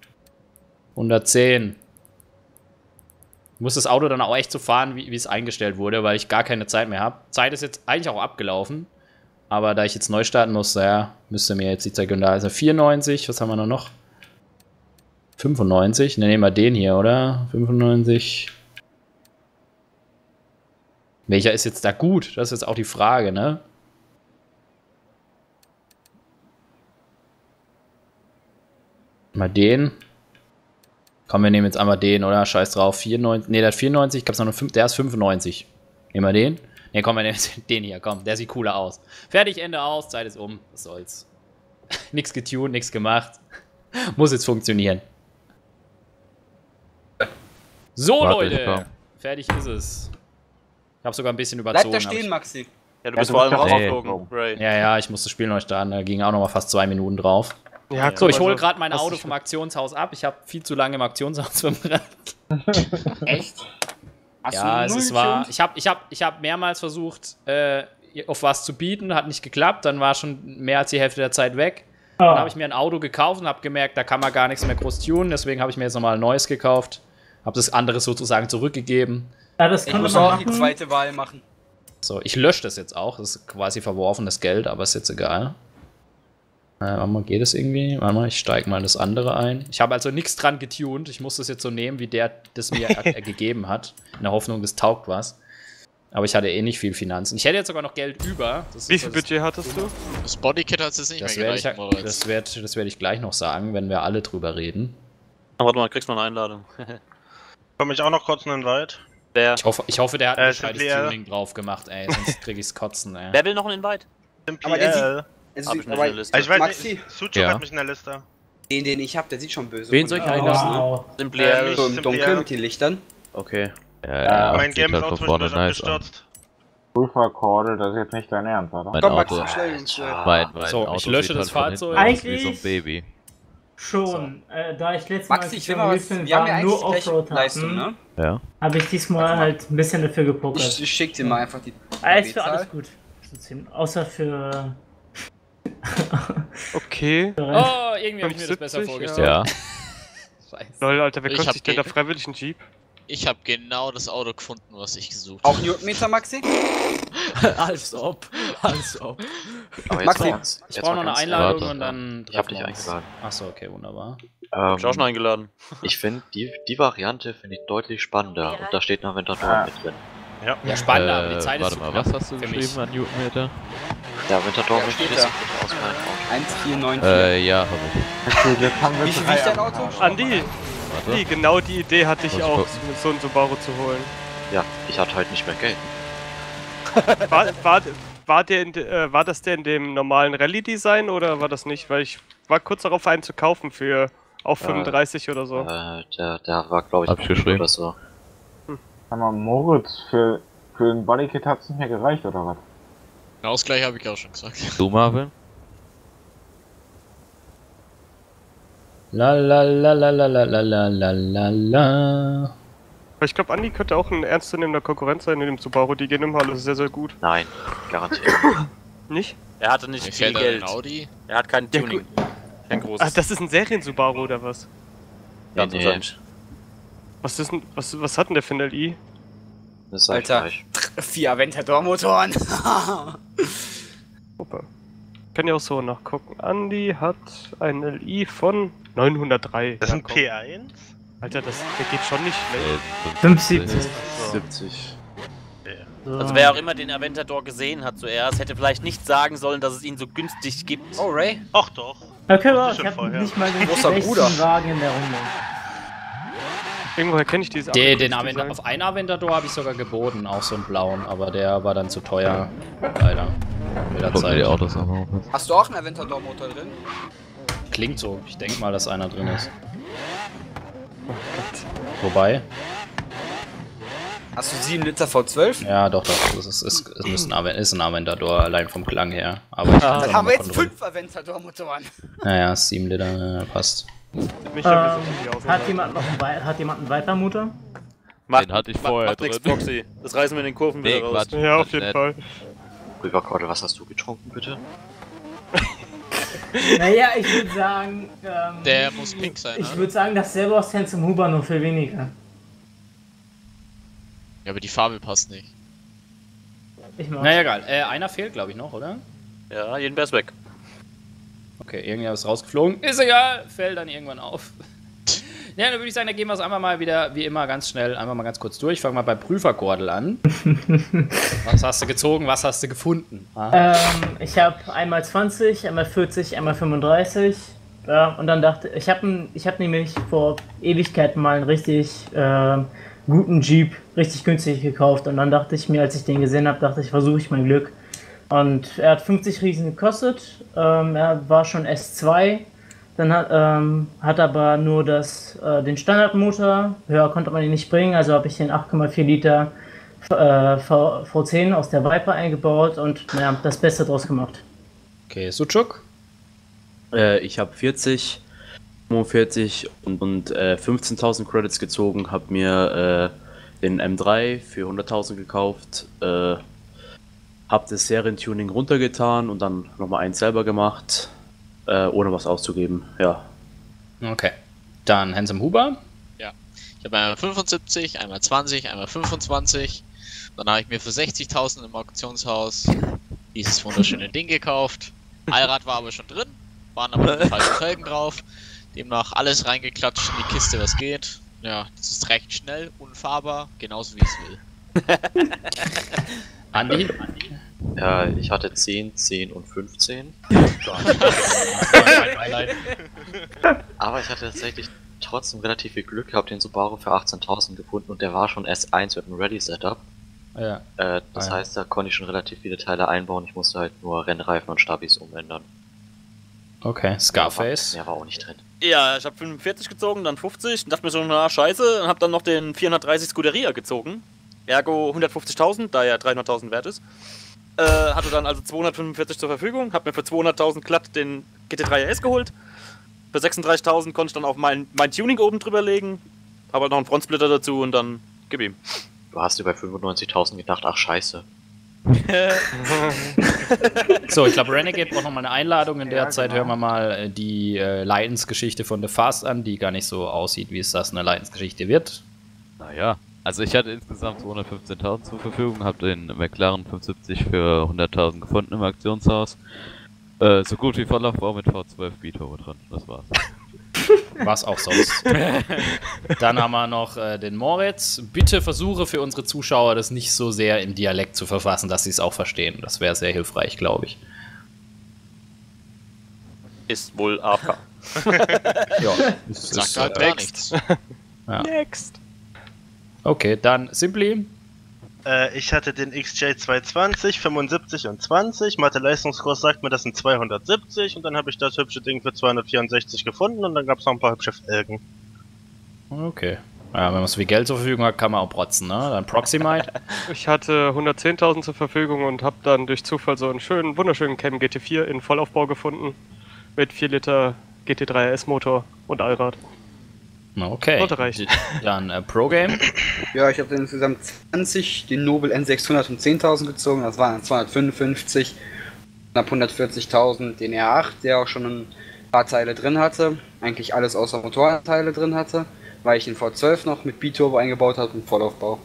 110. Ich muss das Auto dann auch echt so fahren, wie es eingestellt wurde, weil ich gar keine Zeit mehr habe. Zeit ist jetzt eigentlich auch abgelaufen. Aber da ich jetzt neu starten muss, ja, müsste mir jetzt die Zeit gönnen. Da ist er 94. Was haben wir noch? 95. Dann nehmen wir den hier, oder? 95. Welcher ist jetzt da gut? Das ist jetzt auch die Frage, ne? Mal den. Komm, wir nehmen jetzt einmal den, oder? Scheiß drauf. 94. Ne, der hat 94. Ich hab's noch 5. Der ist 95. Nehmen wir den. Ne, komm, wir nehmen den hier. Komm, der sieht cooler aus. Fertig, Ende aus. Zeit ist um. Was soll's. Nix getuned, nix gemacht. Muss jetzt funktionieren. So, Warte, Leute. Fertig ist es. Ich habe sogar ein bisschen überzogen. Bleib da stehen, Maxi. Ja, du bist vor allem rausgeflogen, Ray. Ja, ich musste das Spiel neu starten. Da ging auch noch mal fast 2 Minuten drauf. Ja, so, ich hole gerade mein Auto vom Auktionshaus ab. Ich habe viel zu lange im Auktionshaus verbrannt. Echt? Ja, es war. Ich hab mehrmals versucht, auf was zu bieten, hat nicht geklappt. Dann war schon mehr als die Hälfte der Zeit weg. Dann habe ich mir ein Auto gekauft und habe gemerkt, da kann man gar nichts mehr groß tunen. Deswegen habe ich mir jetzt nochmal ein neues gekauft. Habe das andere sozusagen zurückgegeben. Ja, das Ich kann muss man auch machen. die zweite Wahl machen. So, ich lösche das jetzt auch. Das ist quasi verworfenes Geld, aber ist jetzt egal. Warte mal, geht es irgendwie? Warte mal, ich steige mal in das andere ein. Ich habe also nichts dran getuned. Ich muss das jetzt so nehmen, wie der das mir gegeben hat. In der Hoffnung, das taugt was. Aber ich hatte eh nicht viel Finanzen. Ich hätte jetzt sogar noch Geld über. Wie viel Budget hattest du? Das Bodykit hat es jetzt nicht Das mehr werde gereicht, ich, Moritz. das werd ich gleich noch sagen, wenn wir alle drüber reden. Warte mal, kriegst du noch eine Einladung. Komm ich auch noch kurz in den Wald? Wer? Ich hoffe, der hat ein gescheites Simply Tuning drauf gemacht, ey. Sonst krieg ich's kotzen, ey. Wer will noch einen Invite? Aber der Simply Es Hab sieht, ich nicht in aber der Liste. ich weiß Maxi, nicht, Suchuk Ja. hat mich in der Liste. den ich hab, der sieht schon böse. Wen soll ich aus. einladen? Wow. Simply L. So im Simply Dunkeln L. mit den Lichtern. Okay. Ja, Mein sieht Game ist halt auch von vorne zwischendurch nice an. abgestürzt. Prüferkordel, das ist jetzt nicht dein Ernst, oder? Mein Komm, Auto, Maxi, schnell uns. mein So, Auto ich lösche sieht das halt von Fahrzeug. hinten aus wie so ein Eigentlich- Baby. Schon. Da ich letztes Mal, Maxi, als ich ich will mal was. bin, Wir haben ja war, nur eigentlich gleich Offroad Leistung, hatten, ne? Ja. habe ich diesmal halt ein bisschen dafür gepokert. Ich schick dir mal einfach die Alles für PB-Zahl. alles gut. Außer für. Okay. Oh, irgendwie habe ich mir das besser 75, vorgestellt. Ja. Scheiße. Lol, Alter, wer Ich kostet hab sich denn da ge- freiwillig einen Jeep? Ich habe genau das Auto gefunden, was ich gesucht Auch habe. Newtonmeter, Maxi? Als ob. Als ob. Aber jetzt Maxi, mal ganz, Ich jetzt brauche mal noch eine ganz Einladung Warte. und dann. Ich hab dich treffen wir uns. eingeladen. Achso, okay, wunderbar. Hab ich auch schon eingeladen. Ich finde, die Variante finde ich deutlich spannender. Und da steht eine Ventatoren mit drin. Ja, spannend, aber die Zeit ist Warte mal, was hast du geschrieben an Newtonmeter? Ja, Aventador Ja, möchte steht das da. bitte aus meinem Auto. 1494. Ja, hab ich. Okay, jetzt haben wir Wie viel drei wiegt dein am Auto? Arsch. Andi, Warte. genau die Idee hatte ich Was auch, gucken? so einen Subaru zu holen. Ja, ich hatte halt nicht mehr Geld. War das der in dem normalen Rallye-Design oder war das nicht? Weil ich war kurz darauf, einen zu kaufen für auf 35 oder so. Der war, glaube ich, Hab ich geschrieben. oder so. Sag mal, Moritz, für ein Bodykit hat's nicht mehr gereicht, oder was? Den Ausgleich habe ich auch schon gesagt. Du, Marvin? La la la la la la la la la la la. Aber ich glaube, Andi könnte auch ein ernstzunehmender Konkurrent sein in dem Subaru. Die gehen immer alle sehr, sehr gut. Nein, garantiert. Nicht? Er hatte nicht Mir viel fällt Geld. ein Audi. Er hat kein Ja, Tuning. Kein großes. Ach, das ist ein Serien-Subaru oder was? Ja, Nee, anscheinend. Was ist denn, was hat denn der für ein LI? Das ist halt Alter. gleich. 4 Aventador-Motoren. Super. Kann ja auch so nachgucken. Andi hat ein LI von 903. Das ist ein komm. P1? Alter, der geht schon nicht schlecht. 75. 70. Also wer auch immer den Aventador gesehen hat zuerst, hätte vielleicht nicht sagen sollen, dass es ihn so günstig gibt. Oh, Ray. Ach doch. Okay, Das aber ist ich schon hab vorher. nicht mal den Großer besten Bruder. Wagen in der Runde. Irgendwoher kenne ich dieses Den Design. auf einen Aventador habe ich sogar geboten, auch so einen blauen, aber der war dann zu teuer. Leider. Mit der Gucken wir die Zeit. Autos nochmal auf. Hast du auch einen Aventador-Motor drin? Klingt so. Ich denke mal, dass einer drin ist. Wobei? Hast du 7 Liter V12? Ja, doch. Ist ein Aventador, allein vom Klang her. Aber ich kann's Dann auch haben wir noch jetzt kontrollieren. 5 Aventador-Motoren. Naja, 7 Liter, passt. Nicht ein bisschen die Aussage. Hat jemand einen Viper-Motor? Den hatte ich vorher Macht nix, drin. Proxy. Das reißen wir in den Kurven Nee, wieder raus. Quatsch. Ja, auf jeden Nett. Fall. Rüberkorde, was hast du getrunken, bitte? Naja, ich würde sagen, Der muss pink sein, ich ne? würde sagen, dasselbe aus Ten zum Huber, nur viel weniger. Ja, aber die Farbe passt nicht. Ich mag. Naja, egal. Einer fehlt, glaube ich, noch, oder? Ja, jeden Bär ist weg. Okay, irgendwer ist rausgeflogen. Ist egal, fällt dann irgendwann auf. Ja, dann würde ich sagen, da gehen wir es einfach mal wieder, wie immer, ganz schnell, einfach mal ganz kurz durch. Fangen wir beim Prüferkordel an. Was hast du gezogen, was hast du gefunden? Ich habe einmal 20, einmal 40, einmal 35. Ja, und dann dachte ich, hab nämlich vor Ewigkeiten mal einen richtig guten Jeep, richtig günstig gekauft. Und dann dachte ich mir, als ich den gesehen habe, versuche ich mein Glück. Und er hat 50 Riesen gekostet. Er war schon S2. Dann hat aber nur den Standardmotor. Höher konnte man ihn nicht bringen, also habe ich den 8,4 Liter V10 aus der Viper eingebaut und das Beste draus gemacht. Okay, Suchuk? Ich habe 40, 45 und 15.000 Credits gezogen, habe mir den M3 für 100.000 gekauft, habe das Serientuning runtergetan und dann nochmal eins selber gemacht. Ohne was auszugeben, ja. Okay. Dann Handsome Huber. Ja. Ich habe einmal 75, einmal 20, einmal 25. Dann habe ich mir für 60.000 im Auktionshaus dieses wunderschöne Ding gekauft. Allrad war aber schon drin, waren aber die falschen Felgen drauf. Demnach alles reingeklatscht in die Kiste, was geht. Ja, das ist recht schnell, unfahrbar, genauso wie ich es will. Andi? Ja, ich hatte 10, 10 und 15. Aber ich hatte tatsächlich trotzdem relativ viel Glück gehabt, den Subaru für 18.000 gefunden und der war schon S1 mit einem Ready-Setup. Ja. Das heißt, da konnte ich schon relativ viele Teile einbauen. Ich musste halt nur Rennreifen und Stabis umändern. Okay, Scarface. Mehr war auch nicht drin. Ja, ich habe 45 gezogen, dann 50 und dachte mir so, na scheiße, und habe dann noch den 430 Scuderia gezogen. Ergo 150.000, da er 300.000 wert ist. Hatte dann also 245 zur Verfügung, habe mir für 200.000 glatt den GT3 RS geholt. Für 36.000 konnte ich dann auch mein Tuning oben drüber legen, habe halt noch einen Frontsplitter dazu und dann gib ihm. Du hast dir bei 95.000 gedacht, ach scheiße. So, ich glaube, Renegade braucht nochmal eine Einladung. In der Zeit hören wir mal die Leidensgeschichte von The Fast an, die gar nicht so aussieht, wie es das eine Leidensgeschichte wird. Naja, also ich hatte insgesamt 215.000 zur Verfügung, habe den McLaren 570 für 100.000 gefunden im Auktionshaus. So gut wie Volllaufbau mit V12 Biturbo drin, das war's. Was auch sonst. Dann haben wir noch den Moritz. Bitte versuche für unsere Zuschauer, das nicht so sehr im Dialekt zu verfassen, dass sie es auch verstehen. Das wäre sehr hilfreich, glaube ich. Ist wohl AFK. Ja, Sagt halt gar nichts. Ja. Next. Okay, dann Simply. Ich hatte den XJ220, 75 und 20. Mathe-Leistungskurs sagt mir, das sind 270. Und dann habe ich das hübsche Ding für 264 gefunden. Und dann gab es noch ein paar hübsche Felgen. Okay. Ja, wenn man so viel Geld zur Verfügung hat, kann man auch protzen, ne? Dann Proximite. Ich hatte 110.000 zur Verfügung und habe dann durch Zufall so einen wunderschönen Cam GT4 in Vollaufbau gefunden. Mit 4 Liter GT3 RS Motor und Allrad. Okay. Sollte reichen. Dann Pro-Game. Ja, ich habe insgesamt 20, den Nobel N600 um 10.000 gezogen, das waren dann 255, knapp 140.000 den R8, der auch schon ein paar Teile drin hatte, eigentlich alles außer Motorteile drin hatte, weil ich den V12 noch mit Biturbo eingebaut habe und Vollaufbau.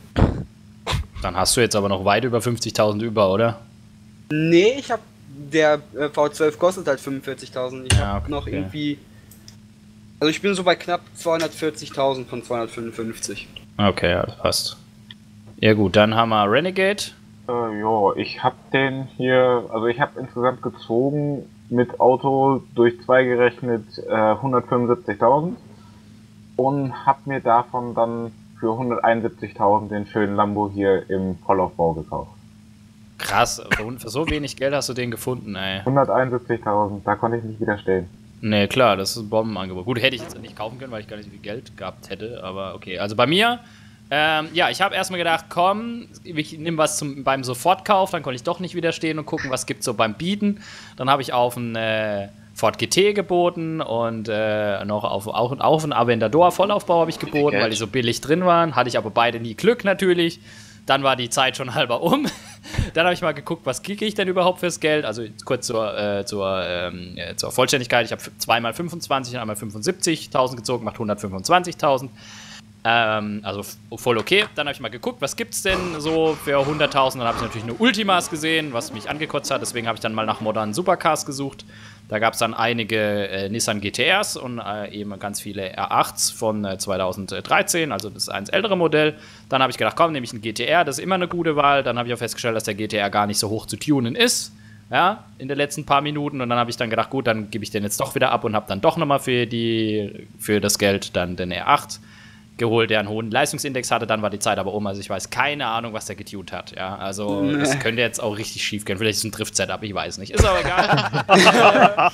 Dann hast du jetzt aber noch weit über 50.000 über, oder? Nee, der V12 kostet halt 45.000, ich habe noch irgendwie... Also ich bin so bei knapp 240.000 von 255. Okay, ja, das passt. Ja gut, dann haben wir Renegade. Ja, ich habe den hier, also ich habe insgesamt gezogen mit Auto durch 2 gerechnet 175.000 und habe mir davon dann für 171.000 den schönen Lambo hier im Vollaufbau gekauft. Krass, für so wenig Geld hast du den gefunden, ey. 171.000, da konnte ich nicht widerstehen. Nee, klar, das ist ein Bombenangebot. Gut, hätte ich jetzt nicht kaufen können, weil ich gar nicht so viel Geld gehabt hätte, aber okay. Also bei mir, ja, ich habe erstmal gedacht, komm, ich nehme was beim Sofortkauf, dann konnte ich doch nicht widerstehen und gucken, was gibt's so beim Bieten. Dann habe ich auf einen Ford GT geboten und noch auf einen Aventador Vollaufbau habe ich geboten, weil die so billig drin waren. Hatte ich aber beide nie Glück natürlich. Dann war die Zeit schon halber um. Dann habe ich mal geguckt, was kriege ich denn überhaupt fürs Geld. Also kurz zur Vollständigkeit. Ich habe zweimal 25 und einmal 75.000 gezogen, macht 125.000. Also voll okay. Dann habe ich mal geguckt, was gibt es denn so für 100.000. Dann habe ich natürlich nur Ultimas gesehen, was mich angekotzt hat. Deswegen habe ich dann mal nach modernen Supercars gesucht. Da gab es dann einige Nissan GTRs und eben ganz viele R8s von 2013, also das ist eins ältere Modell. Dann habe ich gedacht, komm, nehme ich einen GTR, das ist immer eine gute Wahl. Dann habe ich auch festgestellt, dass der GTR gar nicht so hoch zu tunen ist, ja, in den letzten paar Minuten. Und dann habe ich dann gedacht, gut, dann gebe ich den jetzt doch wieder ab und habe dann doch nochmal für das Geld dann den R8 geholt, der einen hohen Leistungsindex hatte. Dann war die Zeit aber um, also ich weiß keine Ahnung, was der getuned hat, ja, also das könnte jetzt auch richtig schief gehen. Vielleicht ist es ein Drift-Setup, ich weiß nicht, ist aber egal.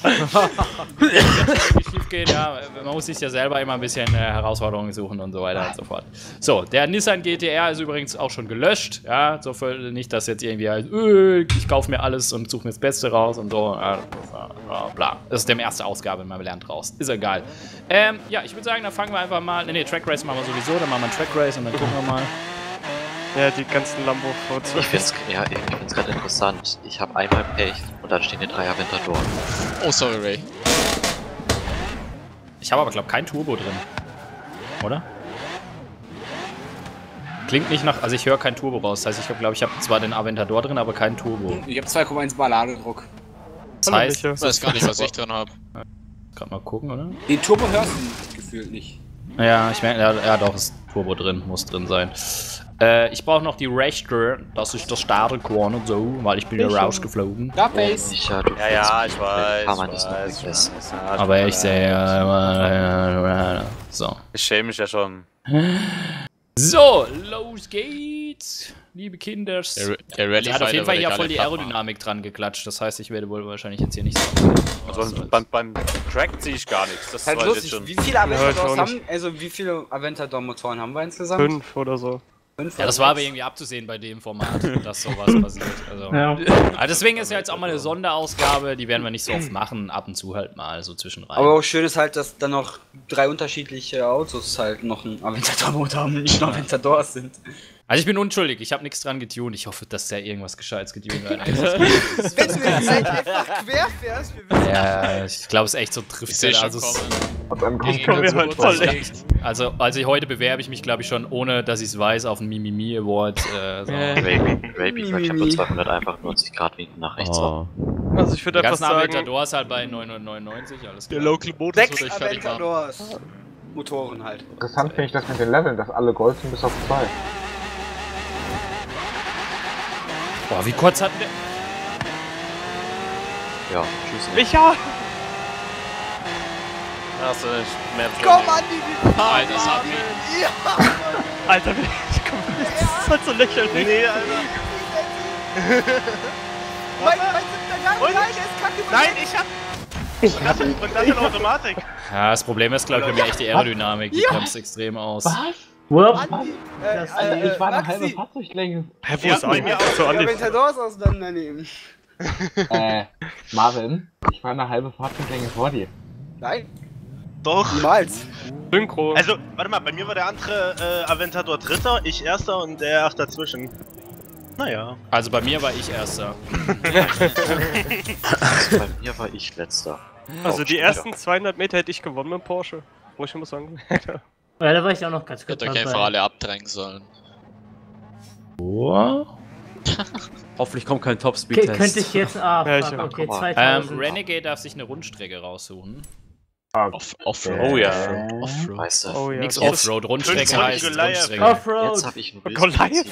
Schief gehen, ja, man muss sich ja selber immer ein bisschen Herausforderungen suchen und so weiter und so fort. So, der Nissan GTR ist übrigens auch schon gelöscht, ja, so viel nicht, dass jetzt irgendwie halt, ich kaufe mir alles und suche mir das Beste raus und so, bla. Das ist die erste Ausgabe, man lernt raus, ist egal. Ja, ich würde sagen, dann fangen wir einfach mal, nee, Track Race machen wir sowieso, dann machen wir einen Track Race und dann gucken wir mal. Ja, die ganzen Lambo V12. Ich find's gerade interessant. Ich habe einmal Pech und dann stehen die 3 Aventador. Oh, sorry, Ray. Ich habe aber, glaube ich, kein Turbo drin. Oder? Klingt nicht nach, also ich höre kein Turbo raus. Das heißt, ich glaube, ich habe zwar den Aventador drin, aber keinen Turbo. Ich habe 2,1 Bar Ladedruck. Das heißt, ich weiß gar nicht, was ich drin habe. Gerade mal gucken, oder? Den Turbo hörst du gefühlt nicht. Ja, ich merke, ja doch, ist Turbo drin, muss drin sein. Ich brauche noch die Rechter, dass ich das starten kann und so, weil ich bin ja rausgeflogen. Ja, Face. Ja, ich weiß. Aber ich sehe so. Ich schäme mich ja schon. So, los geht's, liebe Kinders. Der Rallye hat auf jeden Fall hier voll die Aerodynamik dran geklatscht. Das heißt, ich werde wohl wahrscheinlich jetzt hier nicht so. Also beim Track ziehe ich gar nichts. Das halt weiß lustig, ich schon. wie viele Aventadors haben, also wie viele Aventador-Motoren haben wir insgesamt? 5 oder so. Ja, das war aber irgendwie abzusehen bei dem Format, dass sowas passiert. Also, Ja. aber deswegen ist ja jetzt auch mal eine Sonderausgabe, die werden wir nicht so oft machen, ab und zu halt mal so zwischenrein. Aber auch schön ist halt, dass dann noch 3 unterschiedliche Autos halt noch einen Aventador-Motor haben und nicht nur Aventadors sind. Also ich bin unschuldig, ich habe nichts dran getunt. Ich hoffe, dass der irgendwas Gescheites getunt hat. Wenn du jetzt einfach quer fährst, wir wissen Ja, ich glaube, es ist echt so trifft. Ich sehe schon Also, also heute bewerbe ich mich, glaube ich, schon, ohne dass ich es weiß, auf einen Mimimi Award. Raby, ich habe nur 200 einfach nur 90 Grad winken nach rechts. Also ich würde einfach sagen... Aventadors halt bei 999, alles klar. Der Local Modus 6 wird euch fertig machen. Aventadors. Motoren halt. Interessant finde ich das mit den Leveln, dass alle Gold sind bis auf 2. Boah, wie kurz hatten wir... Ja, tschüss. Micha! Hast du nicht mehr Komm, Andi, Alter, Sabi. Ja! Alter, das ist halt so lächerlich. Nee, Alter. Mein siebter Gang, nein, der ist kacke. Nein, und das in Automatik. Ja, das Problem ist, glaube ich, bei mir echt die Aerodynamik. Die bremst extrem aus. Andi, ich war eine halbe Maxi. Fahrzeuglänge. Hä, wo ist Andi? So, Andi. Aventadors auseinandernehmen. Marvin, ich war eine halbe Fahrzeuglänge vor dir. Nein, Doch. niemals. Synchro. Also, warte mal, bei mir war der andere Aventador Dritter, ich Erster und der Acht dazwischen. Naja. Also bei mir war ich Erster. Also bei mir war ich Letzter. Also die ersten 200 Meter hätte ich gewonnen mit Porsche. Wo ich muss sagen. Ja, da war ich auch noch ganz gut Hätte euch einfach alle abdrängen sollen. Hoffentlich kommt kein Topspeed-Test. Könnte ich jetzt... Ah, Ja, fuck, ich- okay, 2000. Renegade darf sich eine Rundstrecke raussuchen. Offroad. Oh ja. Offroad. Weißt du? Oh ja. Nix Jetzt- Offroad, Rundstrecke Fünf heißt Goliath. Rundstrecke. Offroad! Jetzt habe ich einen Goliath?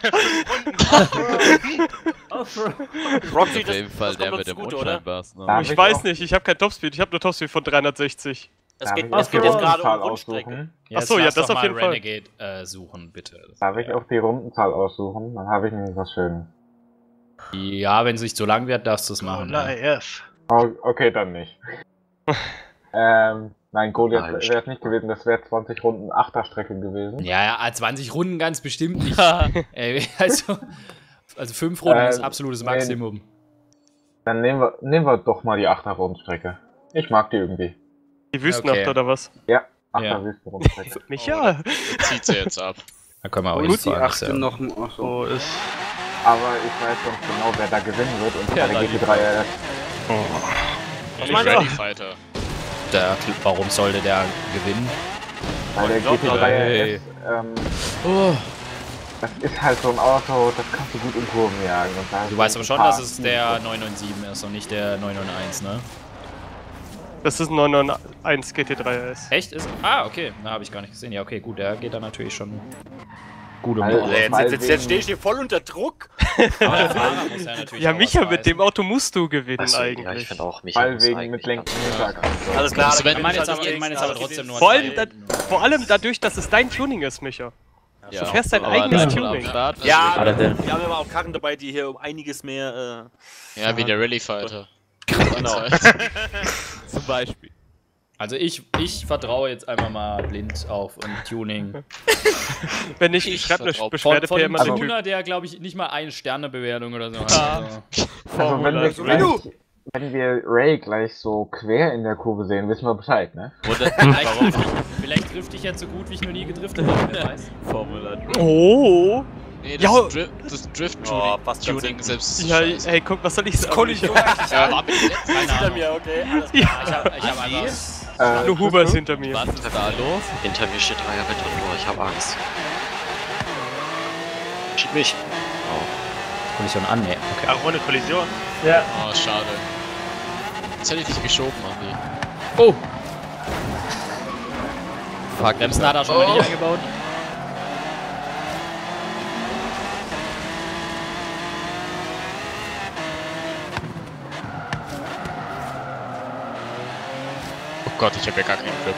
Offroad! Roxy, Auf jeden Fall das der kommt mit uns dem gut, oder? Unscheinbarsten. Ne? Darf Ich ich weiß auch- nicht, ich habe kein Topspeed, ich habe nur Topspeed von 360. Es geht Darf ich jetzt auch gerade um Rundenzahl Rundstrecke. aussuchen? Jetzt Achso, ja, lass das doch auf mal jeden Fall. Renegade suchen, bitte. Darf ich auch die Rundenzahl aussuchen? Dann habe ich nämlich was Schönes. Ja, wenn es nicht zu lang wird, darfst du es machen. Ja. Goliath. Oh, okay, dann nicht. Nein, Goliath wäre es nicht gewesen, das wäre 20 Runden Achterstrecke gewesen. Ja, 20 Runden ganz bestimmt nicht. also 5 Runden ist absolutes Maximum. Dann nehmen wir doch mal die Achterrundstrecke. Ich mag die irgendwie. Die Wüstenacht Okay. oder was? Ja, Achterwüstenrundstrecke. Micha! Zieht sie jetzt ab. Da können wir auch Wo nicht ist die fragen. achte noch? Achso. Aber ich weiß doch genau, wer da gewinnen wird und Ja, bei der da GT3 RS. Ich meine Rally Fighter. Warum sollte der gewinnen? Weil der GT3 Hey. RS, das ist halt so ein Auto, das kannst du gut in Kurven jagen. Und da Du weißt aber schon, dass es der 997 ist und nicht der 991, ne? Das ist ein 991 GT3 RS. Echt? Okay. Na, habe ich gar nicht gesehen. Ja, okay, gut. Der geht da natürlich schon gut um Weil- Bord. Jetzt stehe ich hier voll unter Druck. Aber der Fahrer muss ja natürlich Ja, auch Micha, was mit dem reißen. Auto musst du gewinnen Also, ja, ich eigentlich. finde auch mich. Weil wegen mit Lenken Hintergrund. Alles klar, Also, dann Ich meine jetzt, halt aber, ich meine jetzt aber trotzdem nur... Vor allem dadurch, dass es dein Tuning ist, Micha. Ja, Du fährst dein aber eigenes dann Tuning. am Start- Ja, Warte, wir haben aber auch Karren dabei, die hier um einiges mehr. Ja, wie der Rally Fighter. Genau. Zum Beispiel. Also ich vertraue jetzt einfach mal blind auf ein Tuning. Wenn nicht, Ich schreib eine vertrau- Beschwerde-PM an den Typ. Tuner, der glaube ich nicht mal 1-Sterne-Bewertung oder so hat. Also. Also wenn wir, Formula. gleich, wenn wir Ray gleich so quer in der Kurve sehen, wissen wir Bescheid, ne? Vielleicht trifft dich jetzt so gut, wie ich noch nie gedriftet habe, wer weiß. Formula. Oh! Nee, Ja. das Drift-Tuning. Oh, passt ganz Tuning selbst ist Ja, scheiße. hey, guck, was soll ich sagen? Kollision. Ja, war mit jetzt. Keine Hinter Ahnung. mir, okay. Alles Ja. klar. Ich hab einfach... Nur Huber ist hinter mir. Was ist da los? Hinter mir steht 3 Aventador, ich habe Angst. Schieb mich. Kollision an, ne. Okay. Ach, ohne Kollision. Ja. Oh, schade. Jetzt hätte ich dich geschoben, Andi. Oh! Fuck, Bremsen hat er schon mal nicht eingebaut. Oh Gott, ich habe ja gar keinen Grip.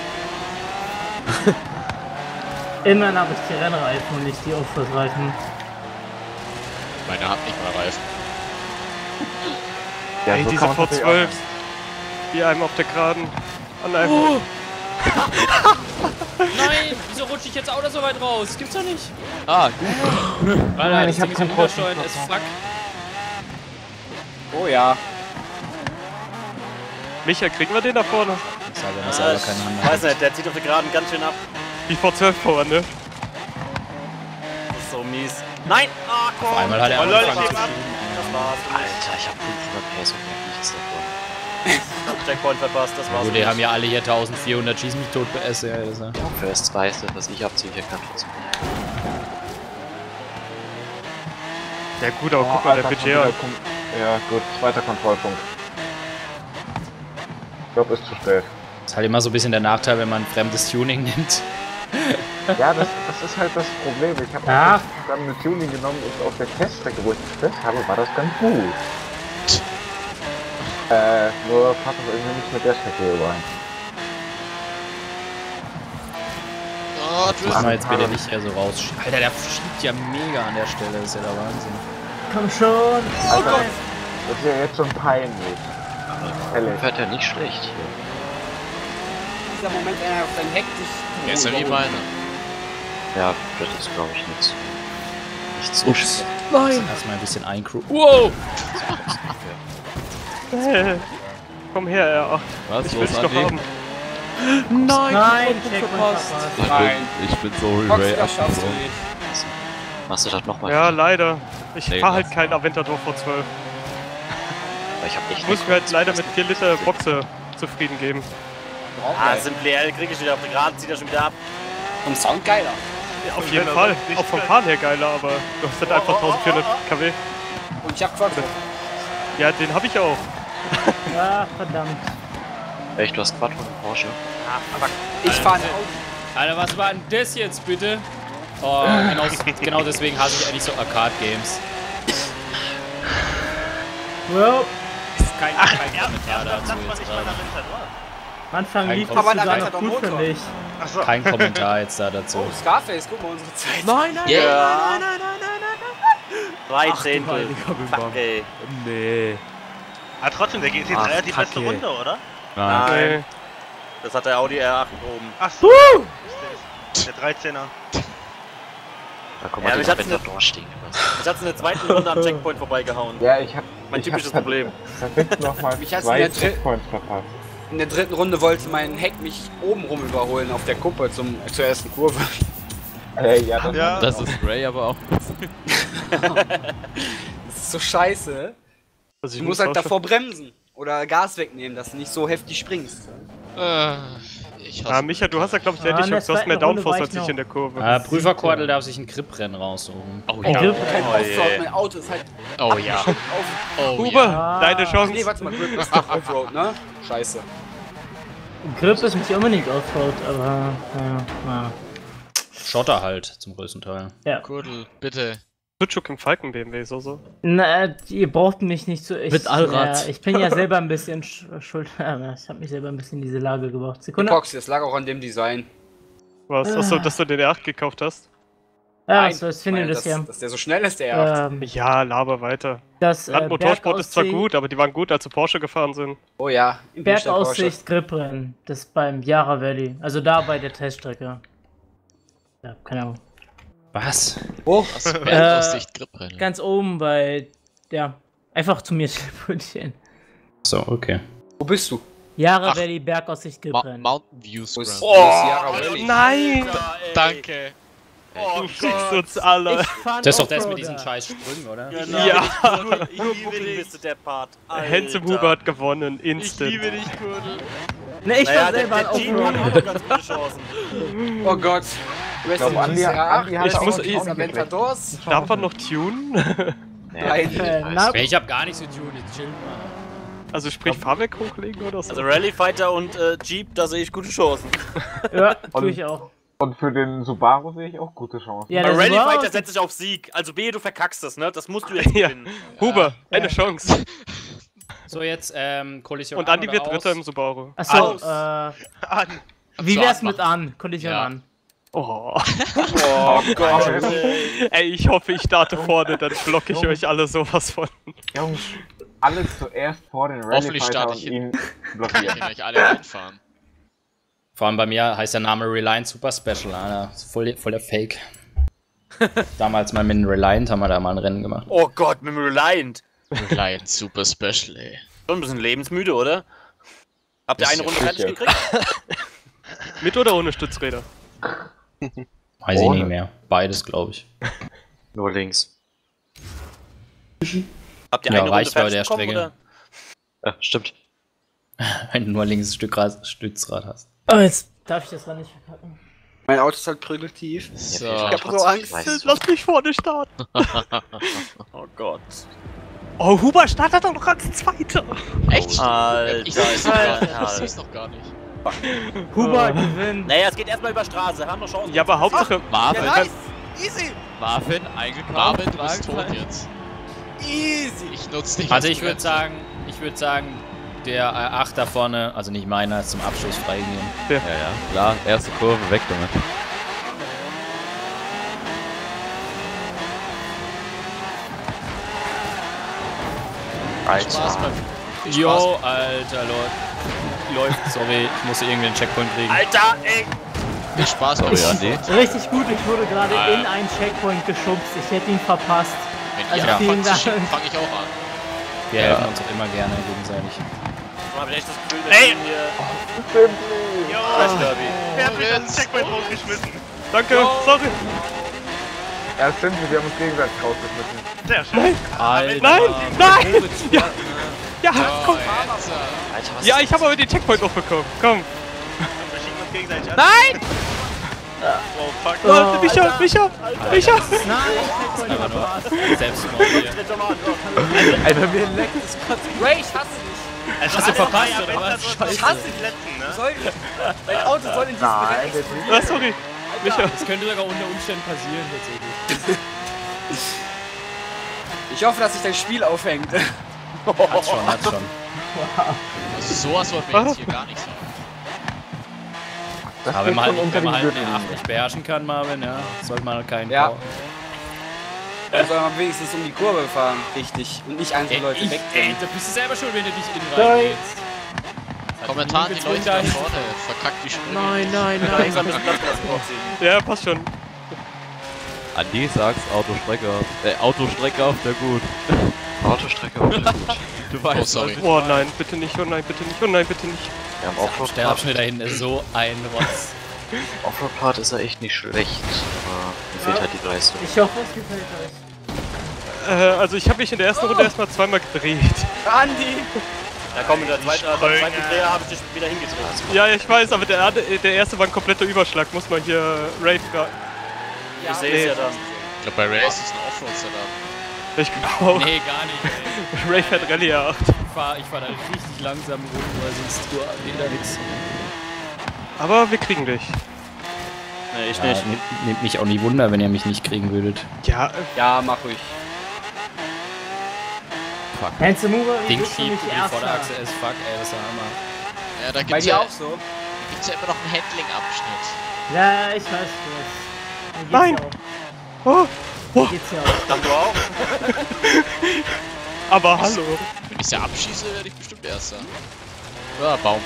Immerhin habe ich die Rennreifen und nicht die Offroad-Reifen. Meine hat nicht mal Reifen. Ja, Ey, so diese kann man natürlich V12, die einem auf der Geraden an einem... Oh! Nein! Wieso rutsche ich jetzt auch da so weit raus? Das gibt's doch nicht. Ah, gut. Alter, Nein, das ich hab Ding ist keinen übersteuert Posten. as fuck. Oh ja. Micha, kriegen wir den da vorne? Ich sage immer Ich selber keine Hand. weiß nicht, der zieht auf der Geraden ganz schön ab. Die V12 Power, ne? Das ist so mies. Nein! Ah, komm! Auf einmal hat er Oh, Leute, angefangen geben zu ab. fliegen. Das war's. Alter, ich hab 500 PS und merk nichts davon. Checkpoint verpasst, das war's. Gut, die haben ja alle hier 1400 Schieß mich tot PS. Ja, das, ja. Für das Zweite, was ich abziehe, kann trotzdem nicht. Ja gut, aber guck mal, der Budget hat. Ja gut, zweiter Kontrollpunkt. Ich glaube, ist zu spät. Das ist halt immer so ein bisschen der Nachteil, wenn man fremdes Tuning nimmt. Ja, das ist halt das Problem. Ich habe Ja. dann eine Tuning genommen und auf der Teststrecke, wo ich getestet habe, war das ganz gut. Nur passt das irgendwie nicht mit der Strecke überein. Oh, Muss man jetzt bitte nicht hier so raus. Alter, der schiebt ja mega an der Stelle, das ist ja der Wahnsinn. Komm schon! Oh Gott! Das ist ja jetzt schon peinlich. Ehrlich. Fährt ja nicht schlecht hier. Dieser Moment, wenn er auf dein Heck dich. Der ist ja wie meine. Ja, das ist glaube ich nicht so schlecht. Nein! Erstmal ein bisschen eincrew. Wow! Komm her, R8. Was? Ich Los, will dich doch Andi? haben. Nein, Checkpoint verpasst. Ich bin so Fox, Ray das schaffst du abgebrochen. nicht. Machst du das nochmal? Ja, leider. Ich Nee, fahr halt lass. kein Aventador vor 12. Aber ich hab echt Ich muss mir halt leider mit 4 Liter Boxe zufrieden geben. Ah, Simple L krieg ich wieder auf die Geraden, zieht er schon wieder ab. Vom Sound geiler. Ja, auf jeden Fall. Auch vom Fahren her geiler, aber du hast halt einfach 1400 kW. Und ich hab Quattro. Ja, den hab ich auch. Ja, verdammt. Echt, du hast Quattro und Porsche? Ah, fuck. Ich fahr ein Auto. Alter, was war denn das jetzt bitte? Oh, genau deswegen hasse ich eigentlich so Arcade-Games. Well, Kein Kommentar dazu jetzt gerade. am Anfang Kein lief das Kommentar. sogar Aber noch da gut, Motor. finde ich. Achso. Kein Kommentar jetzt da dazu. Oh, Scarface, guck mal unsere Zeit. Nein, nein, Ja. nein. 13. heiliger Bimbam. Fuck, ey. Nee. Ah, trotzdem, der GT3 Ach, hat die beste Kacke. Runde, oder? Nein. Nein. Das hat der Audi R8 oben. Achso. Der 13er. Da kommt Ja, man mich den hat's Aventador stehen gelassen. Ich hab's in der zweiten Runde am Checkpoint vorbeigehauen. Ja, ich hab. Mein ich typisches hab Problem. Perfekt nochmal Mich hat's 2 in der Checkpoints verpasst. In der dritten Runde wollte mein Heck mich obenrum überholen auf der Kuppe zur ersten Kurve. Ja, das Ja. Das ist Ray aber auch. Das ist so scheiße. Also Du musst halt davor bremsen. Oder Gas wegnehmen, dass du nicht so heftig springst. Ich Ah, hasse Micha, du hast ja, glaube ich, Ja, ehrlich in der Chance. Du hast mehr zweiten Runde Downforce war als ich ich noch. in der Kurve. Prüferkordel darf sich ein Grip-Rennen raussuchen. Oh Ein ja. Grip, Kein Oh Offroad, je. mein Auto ist halt. Oh ja. Oh Huber, ja. deine Nee, Chance. warte mal, Grip ist doch Offroad, ne? Scheiße. Grip ist nicht unbedingt Offroad, aber ja. Schotter halt, zum größten Teil. Kurdel, bitte. Sucuk im Falken BMW, so. Na, ihr braucht mich nicht so. Mit Allrad. Ja, ich bin ja selber ein bisschen schuld. Ich habe mich selber ein bisschen in diese Lage gebracht. Sekunde. Box, das lag auch an dem Design. Was? Achso, dass du den R8 gekauft hast? Ja, Nein, so, das finde ich das ja. Dass der so schnell ist, der R8. Ja, laber weiter. Das Landmotorsport ist zwar Bergaussicht- gut, aber die waren gut, als sie Porsche gefahren sind. Oh ja, im Bierstein Porsche. Bergaussicht Griprennen. Das beim Yara Valley. Also da bei der Teststrecke. Ja, keine Ahnung. Was? Oh, Was? Bergaussicht Griprennen. Ganz oben bei. Ja. Einfach zu mir teleportieren. So, okay. wo bist du? Yara Ach, Valley Bergaussicht Griprennen. Mountain View Wo ist, Scrum. wo ist Yara Valley? Nein! Danke. Du fickst uns alle. Das ist doch das mit diesen scheiß Sprüngen, oder? Genau. Ja. Nur Booking-Liste, der Part. Hans im Huber hat gewonnen, instant. Ich liebe dich, Kurdel. Ne, ich Naja, war selber ein der Team hat Offroad. auch ganz gute Chancen. Oh Gott. Ich glaube, Andi hat Ich muss- auch ich- nicht Aventadors? Darf man noch tunen? Nein. Na, Ich hab gar nichts zu tun, jetzt chill mal. Also sprich Fahrwerk hochlegen oder so? Also Rally Fighter und Jeep, da sehe ich gute Chancen. ja, tue ich auch. Und für den Subaru sehe ich auch gute Chancen. Ja, Bei das Rally war- Fighter setze ich auf Sieg. Also B, du verkackst das, ne? Das musst du jetzt Ja. gewinnen. Huber, eine Chance. So, jetzt, Kollision Und an Andi oder wird aus? Dritter im Subaru. Achso, An. wie So wär's anmachen. mit an? Kollision Ja. an. Oh. Oh Gott. ey. Ey, ich hoffe, ich starte vorne, dann blocke ich euch alle sowas von. Jungs, alle zuerst vor den Hoffentlich Rally-Fighter starte und ich ihn Ich blockieren. kann euch alle reinfahren. Vor allem bei mir heißt der Name Reliant Super Special, Alter. Ist voll der Fake. Damals mal mit dem Reliant haben wir da mal ein Rennen gemacht. Oh Gott, mit dem Reliant. Reliant Super Special, ey. Schon ein bisschen lebensmüde, oder? Habt ihr eine Runde fertig sicher. gekriegt? Mit oder ohne Stützräder? Weiß ich Ohne. nicht mehr. Beides, glaube ich. Nur links. Habt ihr Ja, eine reicht Runde bei der fertig bekommen, Strecke. oder? Ja, stimmt. Wenn du nur links ein Stützrad hast. Oh, jetzt darf ich das Rad nicht verkacken. Mein Auto ist halt prügeltief. So. Ich hab so Angst. Lass mich vorne starten. Oh Gott. Oh, Huber startet doch noch als Zweiter. Echt? Alter, Ich sehe Alter. es noch gar nicht. Huber gewinnt. Naja, es geht erstmal über Straße, haben wir Chancen. Ja, aber Hauptsache Marvin, Easy! Marvin eingekauft. Marvin, du bist tot jetzt. Easy! Ich nutze dich. Also als ich würde sagen, der R8 da vorne, also nicht meiner, ist zum Abschluss freigegeben. Ja, klar. Erste Kurve, weg damit. Spaß beim. Jo, Alter, läuft, sorry, ich musste irgendwie einen Checkpoint kriegen. Alter, ey! Viel Spaß beim Andy. Richtig gut, ich wurde gerade in einen Checkpoint geschubst. Ich hätte ihn verpasst. Wenn ihr vielen anfangt Dank. zu schieben, fange ich auch an. Wir helfen uns auch immer gerne gegenseitig. Ich hab echt das Gefühl, dass wir hier... Jo, Crash Derby. Wer hat mich aus dem Checkpoint rausgeschmissen? Danke, sorry. Ja, stimmt, wir haben uns gegenseitig rausgeschmissen. Sehr schön. Alter. Nein! Ja, komm! Jetzt, Alter, was Ja, ist ich habe aber den Checkpoint noch bekommen. Komm! Wir schieben uns gegenseitig an. Nein! Oh, fuck. Oh, Micha! Nein, Checkpoint verpasst. Selbstmord hier. Alter, mir leckt das Gott. Ray, ich hasse dich. Hast du verpasst, oder was? Ich hasse die letzten, ne? Dein Auto soll in diesem Ah, sorry. Micha. Das könnte sogar unter Umständen passieren, tatsächlich. Ich hoffe, dass sich dein Spiel aufhängt. Hat schon. also sowas wollten wir jetzt hier gar nicht sagen. Aber wenn man halt den 8 nicht beherrschen kann, Marvin, ja, sollte man halt keinen Ja. kaufen. Dann soll man wenigstens um die Kurve fahren, richtig. Und nicht einzelne Leute Ey, wegdrehen. da bist du selber schuld, wenn du dich in den reingeht. Kommentar an die Leute da vorne. Verkackt die Sprünge. Langsam müssen wir das vorziehen. Ja, passt schon. Andi sagst Autostrecke auf der Gut. Autostrecke auf der Gut. Du weißt, Oh, sorry. Oh nein, bitte nicht, oh nein, bitte nicht, oh nein, bitte nicht. Ja, im Offroad-Part Der Abschnitt da hinten ist so ein Rotz. Offroad-Part ist er echt nicht schlecht, aber mir fehlt halt die Leistung. Ich hoffe, es gefällt euch. Also ich habe mich in der ersten Runde erstmal zweimal gedreht. Andi! Ja komm, in der zweiten Dreher habe ich dich wieder hingedreht. Ja, ich weiß, aber der erste war ein kompletter Überschlag, muss man hier Raid fragen. Ich sehe es ja dann. Ich glaube, bei Ray ist es ein Offroad-Setup. Ich glaube auch. Nee, gar nicht, ey. Ray fährt Rallye 8. Ich fahr da richtig langsam rum, weil sonst geht da nichts. Aber wir kriegen dich. Nee, ich Ja, nicht. nehmt mich auch nie Wunder, wenn ihr mich nicht kriegen würdet. Ja, Ja, mach ruhig. Handsome Mover, wie Ding bist du schiebt, nicht wo die Erster? Vorderachse ist, fuck, ey, das ist der Hammer. Ja, da Bei gibt's dir ja, auch so? gibt's ja immer noch einen Handling-Abschnitt. Ja, ich weiß nicht. Nein. Oh, Mir geht's ja auch. Dacht du auch? aber hallo. Wenn ich ja abschieße, werde ich bestimmt Erster. Ja, Baum.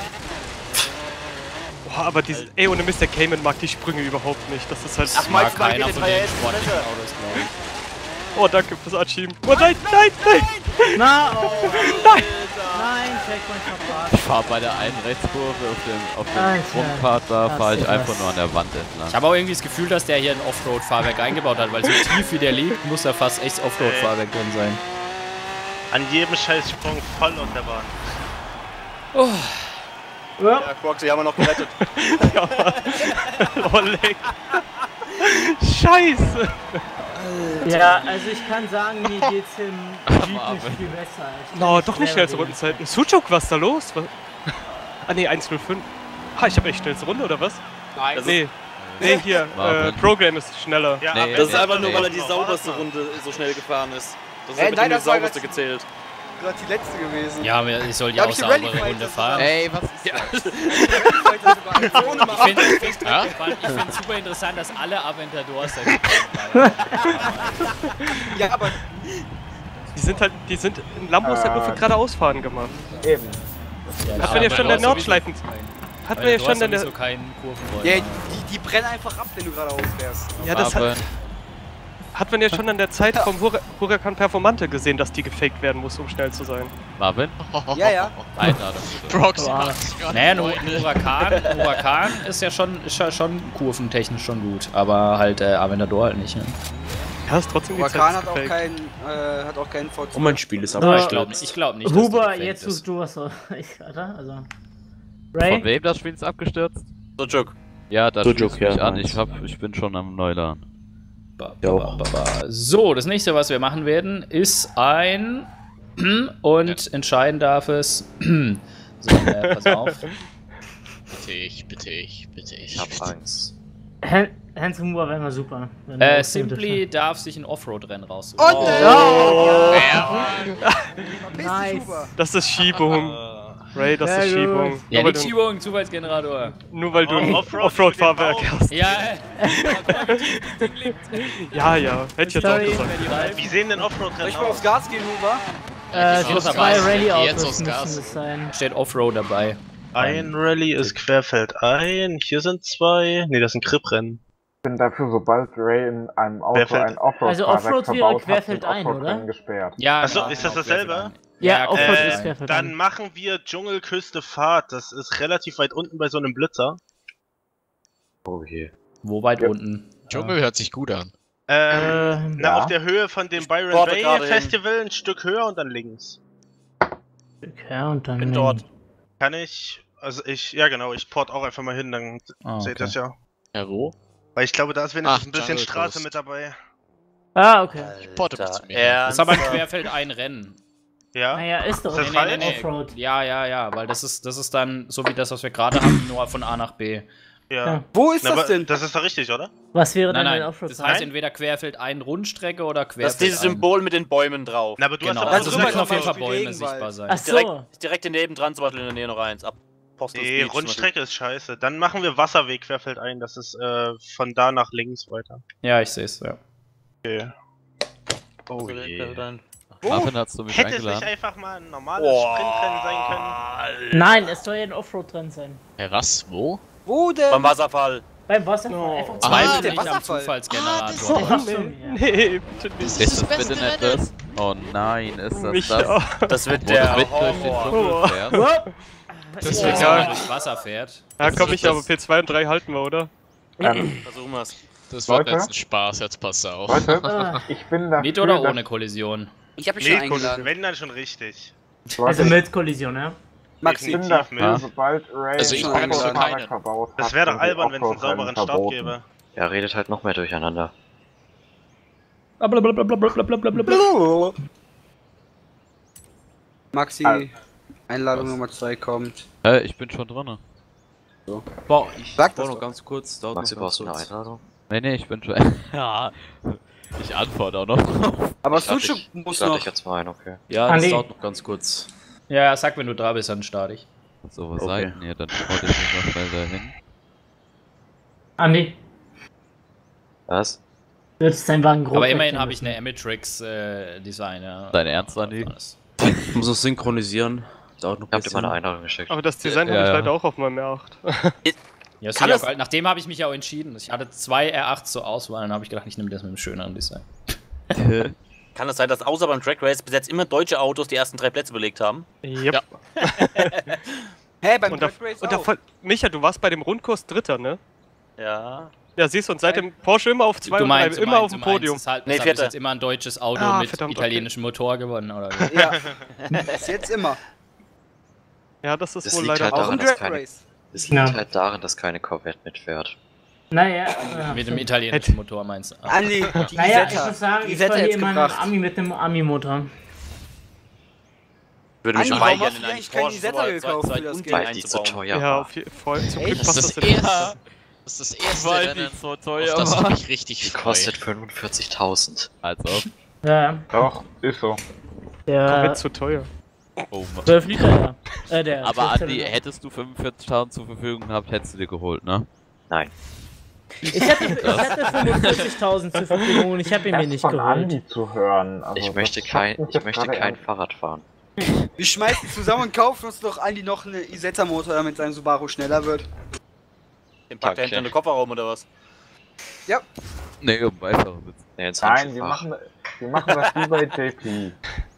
Boah, aber diese, ey, ohne Mr. Cayman mag die Sprünge überhaupt nicht. Das ist halt. Ach, meinst du, man keiner geht von in den Dreier sportlichen besser? Autos, glaube ich. Oh, danke fürs Achievement. Oh nein, nein, nein! Na, oh, Nein! nein, Checkpoint verpasst. Ich fahre bei der einen Rechtskurve auf dem Alter, Grundpart, da das fahre ich ist einfach was. nur an der Wand entlang. Ich habe auch irgendwie das Gefühl, dass der hier ein Offroad-Fahrwerk eingebaut hat, weil so tief wie der liegt, muss da fast echt Offroad-Fahrwerk drin sein. An jedem Scheißsprung voll unter Bahn. Oh. Ja. Ja, Quarksy haben wir noch gerettet. Oh, leck. Scheiße! Ja, also ich kann sagen, mir geht's im Jeep nicht viel besser. Ich No, kann doch nicht schnellste reden. Rundenzeiten. Suchuk, was ist da los? Ah ne, 1:05. Ha, ich habe echt schnellste Runde, oder was? Nein. Nee. Nee, hier, Program ist schneller. Ja, Nee, aber Das ist einfach nur, nee. weil er die sauberste Runde so schnell gefahren ist. Das ist Ey, ja mit nein, dem das war sauberste das- gezählt. Gerade die letzte gewesen. Ja, aber ich soll die Da hab auch ich die saubere Rallye-Fight Runde das fahren. Ey, was ist das? Ich finde Ja? es super interessant, dass alle Aventadors da Ja, aber Die sind in Lambos halt nur für geradeausfahren gemacht. Eben. Hat man ja schon der Nordschleifen. Hat man ja schon in der. so keinen Kurvenräumer. ja, die brennen einfach ab, wenn du geradeaus fährst. Ja, das hat man ja schon an der Zeit vom Huracan Performante gesehen, dass die gefaked werden muss, um schnell zu sein. Marvin? Ja, ja. Einladung. Proxy macht sich gerade. Naja, ein Huracan ist ja schon kurventechnisch schon gut, aber halt Aventador halt nicht. Ne? Ja, ist trotzdem Huracan hat auch keinen Vorzug. Und mein Spiel ist So, abgestürzt. Ich glaube nicht, Huber, dass die jetzt gefaked suchst du was. Also. Von Ray? wem das Spiel ist abgestürzt? Sujuk. Ja, da Sujuk, schließt mich ja, an. meins. Ich bin schon am Neuladen. So, das nächste, was wir machen werden, ist ein und entscheiden darf es. So, pass auf. Bitte ich. Ich hab Angst. Hans Huber wäre mal super. Simply darf sich ein Offroad-Rennen raussuchen. Und Nice. Das ist Schiebung. Ray, das ist Schiebung. Ja, Nur nicht weil Schiebung, Zufallsgenerator. Nur weil du ein Offroad-Fahrwerk hast. Ja, Ja, hätte ich jetzt auch gesagt. Wie sehen denn Offroad-Rennen Soll ich mal aufs Gas gehen, Huber? So zwei Jetzt Rallye-Autos aufs müssen Gas. es sein. steht Offroad dabei. Ein Rallye ist querfeldein, hier sind zwei. Ne, das sind Crip-Rennen. Ich bin dafür, sobald Ray in einem Auto Querfeld- ein Offroad-Fahrwerk Also Offroad wäre verbaut hat, querfeldein, sind Offroad-Rennen oder? gesperrt. Ja, Achso, genau, ist das genau, dasselbe? querfeldein. Ja, Offroad ist querfeldein. querfeldein. Dann machen wir Dschungelküste Fahrt. Das ist relativ weit unten bei so einem Blitzer. Oh je. Wo weit unten? Dschungel hört sich gut an. Na, auf der Höhe von dem Byron Porte Bay gerade hin. Festival, ein Stück höher und dann links. Ja, und dann. Bin dort. Kann ich, ja genau, ich port auch einfach mal hin, dann seht ihr das ja. Ja, wo? Weil ich glaube, da ist wenigstens Ach, ein bisschen Jungle Straße Coast. mit dabei. Ah, okay. Ich porte mich zu mir. Das ist aber querfeldein Rennen. Ja? Naja, ist doch. Ist das Offroad. Ja, weil das ist dann so wie das, was wir gerade haben, nur von A nach B. Ja. Wo ist Na, das aber denn? Das ist doch richtig, oder? Was wäre Nein, denn ein nein, Offroad? das heißt entweder querfeldein Rundstrecke oder Das querfeldein. ist dieses Symbol mit den Bäumen drauf. Na, aber du Genau, hast also doch es müssen drüber auf jeden Fall zum Beispiel Bäume Regenwald. sichtbar sein. Ach so. Ist direkt daneben dran, zum Beispiel in der Nähe noch eins. Ab Postles Nee, Beach zum Rundstrecke ist scheiße. Dann machen wir Wasserweg querfeldein, das ist von da nach links weiter. Ja, ich sehe es, ja. Okay. Oh Beispiel. je. Marvin, hast du mich Hätte es eingeladen? nicht einfach mal ein normales Sprintrennen sein können? Nein, es soll ja ein Offroad-Rennen sein. Herr was? Wo? Wo denn? Beim Wasserfall. Beim Wasserfall. Einfach Zwei der nicht am Wasserfall. Zufallsgenerator. Ach so, ja. Nee, bitte nicht. Ist das bitte nicht das? Oh nein, ist das Mich das? auch. Das wird Wo du der mit durch den Horror. Dschungel fährst? Das Das ist ist egal. durch Wasser fährt. Ja, komm, ich aber Das- P2 und 3 halten wir, oder? Versuchen wir's. Das wird Leute? jetzt ein Spaß, jetzt pass auf. Leute, ich bin dafür, Mit oder dass- ohne Kollision? Ich habe mich schon Nee, Kollision, eingeladen. wenn dann schon richtig. Also mit Kollision, ja? Maxi. Ich bin Definitiv dafür, mit. sobald Ray Also ich ein bin für Offroad-Fahrwerk keine. verbaut Das hat, wäre doch sind die albern, wenn es einen Offroad-Rennen sauberen Start verboten. gäbe. Ja, redet halt noch mehr durcheinander. Maxi, Einladung Nummer 2 kommt. Ich bin schon drin. Boah, ich Sag brauche das noch ganz kurz. Dauert Maxi, noch ganz brauchst du eine kurz. Einladung? Nee, ich bin schon. Ja. Ich antworte auch noch drauf. Aber Ich lade Sucuk dich- muss ich lade noch. dich jetzt mal ein, okay. Ja, das Andi. dauert noch ganz kurz. Ja, sag, wenn du da bist, dann starte ich. So, was Okay. seid ihr? Dann wollte ich mich noch schnell dahin. Andi, Was? wird es dein Wagen groß? Aber immerhin habe ich eine Emitrix Design, ja. Dein Ernst, Andi? Ich muss es synchronisieren. Dauert noch ein Ich hab dir bisschen. mal eine Einladung geschickt. Aber das Design habe ich leider auch auf meinem R8. Ja, Kann ja das- geil. Nachdem habe ich mich ja auch entschieden. Ich hatte 2 R8 zur Auswahl, dann habe ich gedacht, ich nehme das mit einem schöneren Design. Kann es sein, dass außer beim Drag Race bis jetzt immer deutsche Autos die ersten 3 Plätze belegt haben? Yep. Ja. Hä, beim Und da, Drag Race und da auch. voll, Micha, du warst bei dem Rundkurs Dritter, ne? Ja. Ja, siehst du, und seit dem Porsche immer auf 2 und 3, immer auf dem Podium. Es halt, Nee, nee, Vierter. jetzt immer ein deutsches Auto Ah, mit verdammt, italienischem Motor gewonnen, oder wie? Ja. Ist jetzt immer. Ja, das ist Das wohl liegt leider halt Auch daran, im dass Drag keine, Race. es liegt Ja. halt daran, dass keine Corvette mitfährt. Naja, Mit dem italienischen Motor meinst du? Ah. Andi, die naja, ich Isetta. muss sagen, Die ich fahre Isetta hier jetzt immer einen gebracht. Ami mit dem Ami-Motor. Würde mich Andi, schon warum weigern, hast du in dir einen eigentlich keinen Porsche Isetta so gekauft für das unten Geld? Weil die zu einzubauen. teuer Ja, war. auf jeden Fall. Zum Glück Das passt ist das das in erste. Das ist das erste Weil Rennen, die so auf teuer das war. ich mich richtig Die freue. kostet 45.000. Als ob. Ja, Doch, ist so. der komplett zu teuer. Oh Mann. 12 Liter, ja. Der Aber 15 Andi, Liter. hättest du 45.000 zur Verfügung gehabt, hättest du dir geholt, ne? Nein. Ich hatte 45.000 zur Verfügung und ich habe ihn mir Das nicht von geholt. Andi zu hören. Also Ich das möchte schockt kein, mich ich jetzt möchte gerade kein erst. Fahrrad fahren. Wir schmeißen zusammen und kaufen uns doch Andi noch eine Isetta-Motor, damit sein Subaru schneller wird. Den packt er hinter den Kofferraum oder was? Ja. Nee, um Beifahrersitz. Nee, ins Nein, wir Handschuhfach. machen das wie bei JP.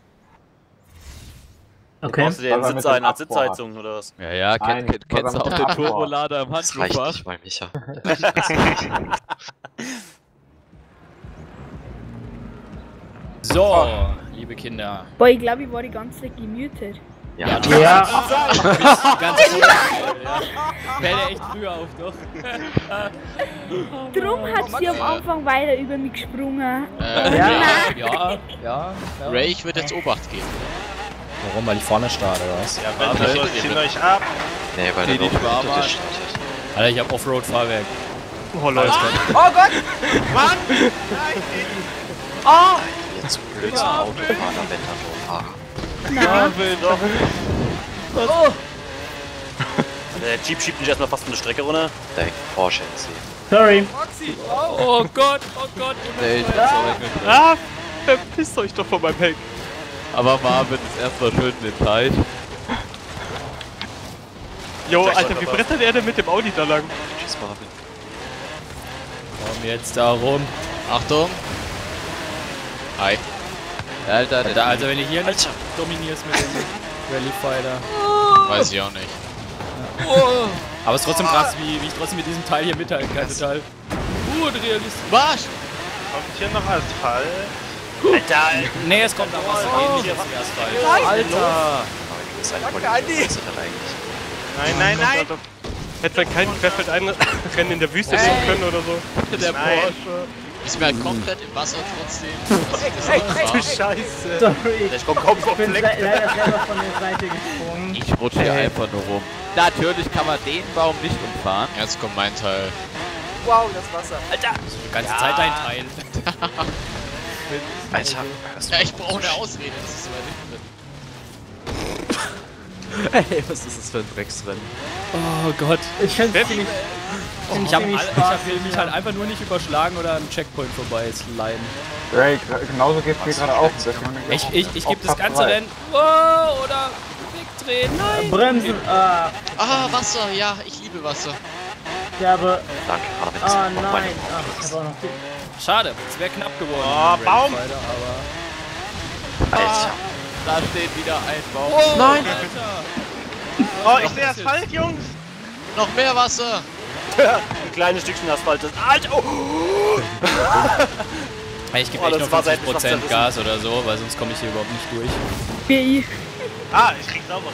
Okay. Brauchst du dir einen Aber mit Sitz ein dem als Abbohrer. Sitzheizung oder was? Ja, ja, Nein, kennst du aber auch mit den Abbohr. Turbolader im Das reicht Handschuhfach? nicht mal, Micha. So, liebe Kinder. Boah, ich glaube, ich war die ganze Zeit gemutet. Ja. Ja. Ja. Ganz gut. Ja. Fällt echt früher auf, doch. Drum hat sie am Anfang weiter über mich gesprungen. Ja. Ray, ich würde jetzt Obacht geben. Warum? Weil ich vorne starte, oder was? Ja, wenn ich zieht euch ab. Nee, weil der noch unter Tisch startet. Alter, ich hab Offroad-Fahrwerk. Oh Leute. Oh Gott! Mann! Oh! Jetzt zum Blöd zum Autofahren, Aventador-Fahrer. Nein. Oh! Der Jeep schiebt mich erstmal fast von der Strecke runter. Direkt Porsche NC. Sorry. Moxie! Oh Gott, oh Gott. Nee, ich bin so weggegangen. Ah, verpisst euch doch von meinem Heck. Aber Marvin ist erstmal schön in den Teich. Jo, Alter, wie brettert er denn mit dem Audi da lang? Tschüss, Marvin. Komm jetzt da rum. Achtung. Hi. Alter, Also wenn du hier nicht dominierst mit dem Rally Fighter. Weiß ich auch nicht. Aber es ist trotzdem krass, wie ich trotzdem mit diesem Teil hier mithalten kann. Total gut realistisch. Was? Kommt hier noch Asphalt? Alter! Nee, es kommt noch was ähnliches wie Asphalt. Alter! Danke, Andi! Nein. Hätte man kein Querfeld Rennen in der Wüste nehmen können oder so. Der Nein. Porsche. Ist mir halt komplett im Wasser trotzdem. Du Scheiße! Sorry. Ich komm kaum so Ich bin Fleck. leider selber von der Seite gesprungen. Ich rutsche hier einfach nur rum. Natürlich kann man den Baum nicht umfahren. Jetzt kommt mein Teil. Wow, das Wasser. Alter! Die ganze Zeit dein Teil. Alter, Ja, ich brauche eine Ausrede, dass ich so weit hinten bin. Ey, was ist das für ein Drecksrennen? Oh Gott. Ich finde es ziemlich. Ich will mich halt einfach nur nicht überschlagen oder an Checkpoint vorbei sliden. Ray, genauso geht's mir gerade auch. Ich gebe das ganze Rennen. Oh, oder wegdrehen. Nein. Bremsen. Ah, Wasser, ja, ich liebe Wasser. Ja, aber. danke, Marvin. Ah, nein. Ach, ich hab auch noch die. Schade, es wäre knapp geworden. Oh, mit dem Baum! Rally Fighter, aber Alter. Da steht wieder ein Baum. oh, Nein. Alter. Oh, ich sehe Asphalt, Jungs! Noch mehr Wasser. Ein kleines Stückchen Asphalt. Alter! Oh. Ich gebe Oh, echt das nur war seit 50% Gas oder so, weil sonst komme ich hier überhaupt nicht durch. Wie ich. Ah, ich krieg sauberes.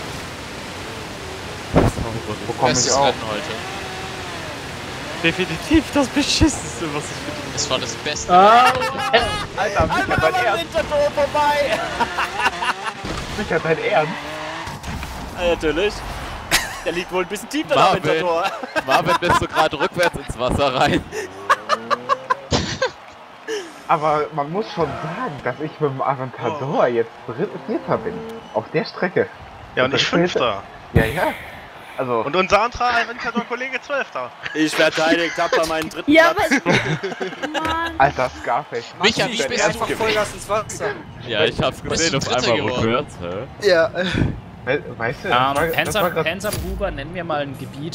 Wo komme ich Bestes auch? Rennen heute. Definitiv das Beschissenste, was ich für Es war das Beste. Ah, Alter, Micha, dein Ernst? Aventador vorbei! Micha, dein Ernst? Ja, natürlich. Der liegt wohl ein bisschen tief, der Marvin. Aventador. Marvin, bist du gerade rückwärts ins Wasser rein? Aber man muss schon sagen, dass ich mit dem Aventador jetzt Vierter bin. Auf der Strecke. Ja, und das ich ist jetzt- Fünfter. Ja. Also. Und unser anderer Aventador-Kollege 12. Ich verteidige tapfer meinen dritten Ja, Platz. aber. Mann. Alter, Scarface. Micha, Ich wie bin bist du? einfach Vollgas ins Wasser. Ja, ich hab's gesehen, auf Dritter einmal geworden. rückwärts, hä? Ja. Weißt du, das war grad- Handsam Huber, nennen wir mal ein Gebiet.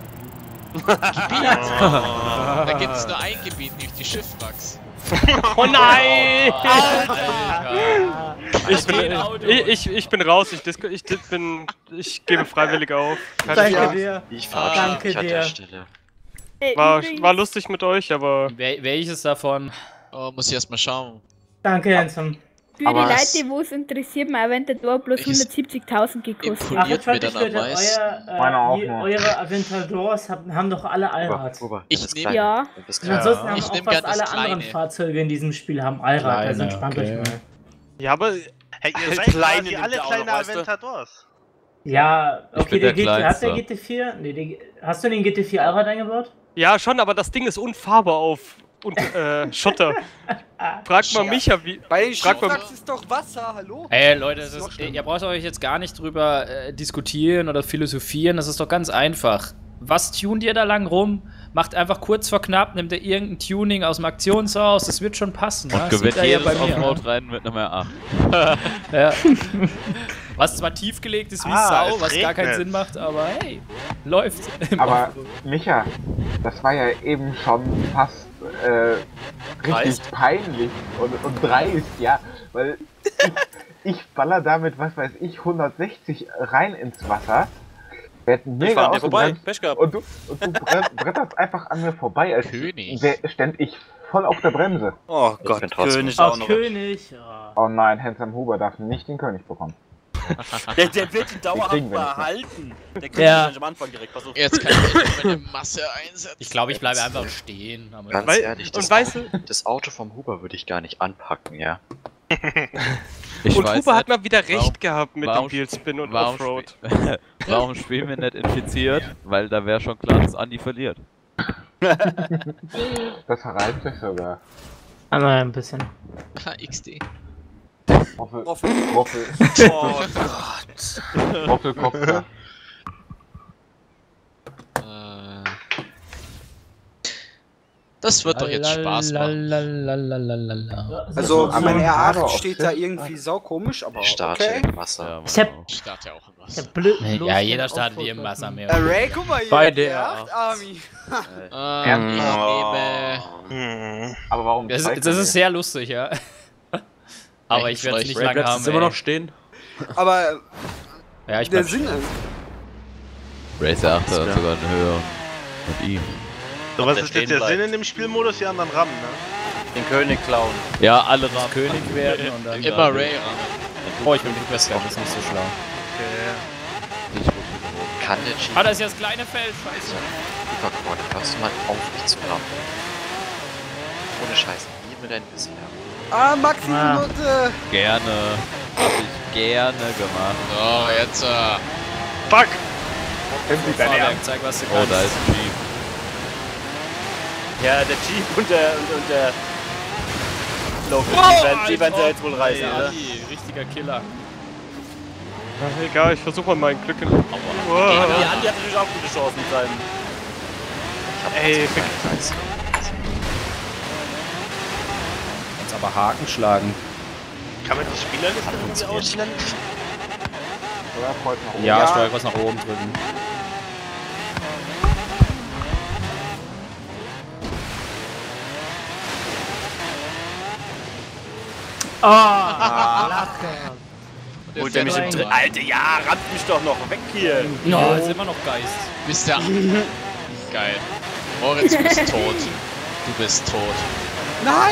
Da gibt es nur ein Gebiet, nämlich die Schiffwachs. Oh nein! Ich Ich bin raus, ich gebe freiwillig auf. Keine danke Chance. dir. Ich verabschiede Danke mich an dir. der Stelle. War lustig mit euch, aber Welches davon? Oh, muss ich erstmal schauen. Danke, Handsome. Für die Aber Leute, wo es interessiert, mein Aventador bloß Welches 170.000 gekostet. Imponiert mir dann am 28 meisten. Meiner auch Leute, noch. eure Aventadors haben doch alle Allrad. Ich das nehme- Kleine. Ja. Das Und ansonsten Kleine. haben Ich auch nehm fast gern das alle anderen Kleine. Fahrzeuge in diesem Spiel haben Allrad, also Kleine, entspannt okay. euch mal. ja, aber Hey, ihr Der seid Kleine quasi nimmt alle der auch kleine noch, weißt du? Aventadors. Ja, Ich okay, bin der hat der Kleinste. GT4? Nee, hast du den GT4 Allrad eingebaut? ja schon, aber das Ding ist unfahrbar auf Schotter. Frag mal Micha, wie. Bei den Frag mal- Schiffwachs ist doch Wasser, hallo? Ey Leute, Das ist noch schlimm. ihr braucht euch jetzt gar nicht drüber diskutieren oder philosophieren, das ist doch ganz einfach. Was tunt ihr da lang rum? Macht einfach kurz vor knapp, nimmt ihr irgendein Tuning aus dem Aktionshaus, das wird schon passen. Und ne? gewinnt Sieht ihr ja jedes bei mir, ne? Offroad-Rennen mit einem R8. Ja. Was zwar tiefgelegt ist wie Sau, es was gar keinen regnet. Sinn macht, aber hey, läuft. Aber Micha, das war ja eben schon fast richtig Dreist? peinlich und dreist, ja, weil ich baller damit, was weiß ich, 160 rein ins Wasser, werd Ich mega fahr an dir vorbei, ausgebremst Pech gehabt. und du bretterst einfach an mir vorbei, als König. ständ ich voll auf der Bremse. Oh Gott, König auch noch. König. Ja. Oh nein, Handsome Huber darf nicht den König bekommen. Der wird ihn dauerhaft kriegen wir nicht mehr. behalten. Der kriegt ihn am Anfang direkt. Versucht. Jetzt kann ich meine Masse einsetzen. Ich glaube, ich bleibe einfach stehen. Aber Ganz ehrlich, das Auto vom Huber würde ich gar nicht anpacken, ja. Und Huber hat mal wieder recht gehabt mit dem Wheelspin und Offroad. Warum spielen wir nicht infiziert? Weil da wäre schon klar, dass Andi verliert. Das reizt sich sogar. Einmal ein bisschen. XD. Roffel. Oh Gott. Roffelkopf. Das wird doch jetzt Spaß machen. Also, an meinem R8 steht da irgendwie saukomisch, aber Starte okay. im Wasser. Ich hab ja auch im Wasser. Ja, jeder startet hier im Wasser mehr. Ray, guck mal hier. Bei der der R8 Army. Aber warum? Das ist sehr lustig, ja. Aber ich werde es nicht lange haben. Immer noch stehen. Aber ja, ich der bleib Sinn stehen. ist. Racer 8 hat sogar einen höheren mit ihm. So, was ist jetzt der Sinn in dem Spielmodus? Die anderen rammen, ne? Den König klauen. Ja, alle rammen. König werden und dann. Immer Ray rammen. Oh, ich bin nicht besser, das ist nicht so schlau. Kann der Jeep... Ah, das ist ja das kleine Feld, scheiße. Überquad, hörst du mal auf, mich zu rammen? Ohne Scheiß, nie mit deinem Wissen haben. Ah, Maxi Minute. Gerne. Hab ich gerne gemacht. So, jetzt. Fuck! Fahrwerk, zeig was du kannst. Oh, da ist ein Jeep. Ja, der Jeep und der Local, die werden sie jetzt wohl reißen, ja, oder? Richtiger Killer. Ach, egal, ich versuche mal mein Glück in... Die Andi hat natürlich auch gute Chancen mit seinem... Ey, Kannst aber Haken schlagen. Kann man die Spielerliste irgendwie ausblenden? Ja, Steuerkreuz nach oben drücken. Lache. Holt der mich im Dritt. Alter, ja, rammt mich doch noch weg hier. No, ist immer noch Geist. Bist ja. Geil. Moritz, du bist tot. Du bist tot. Nein!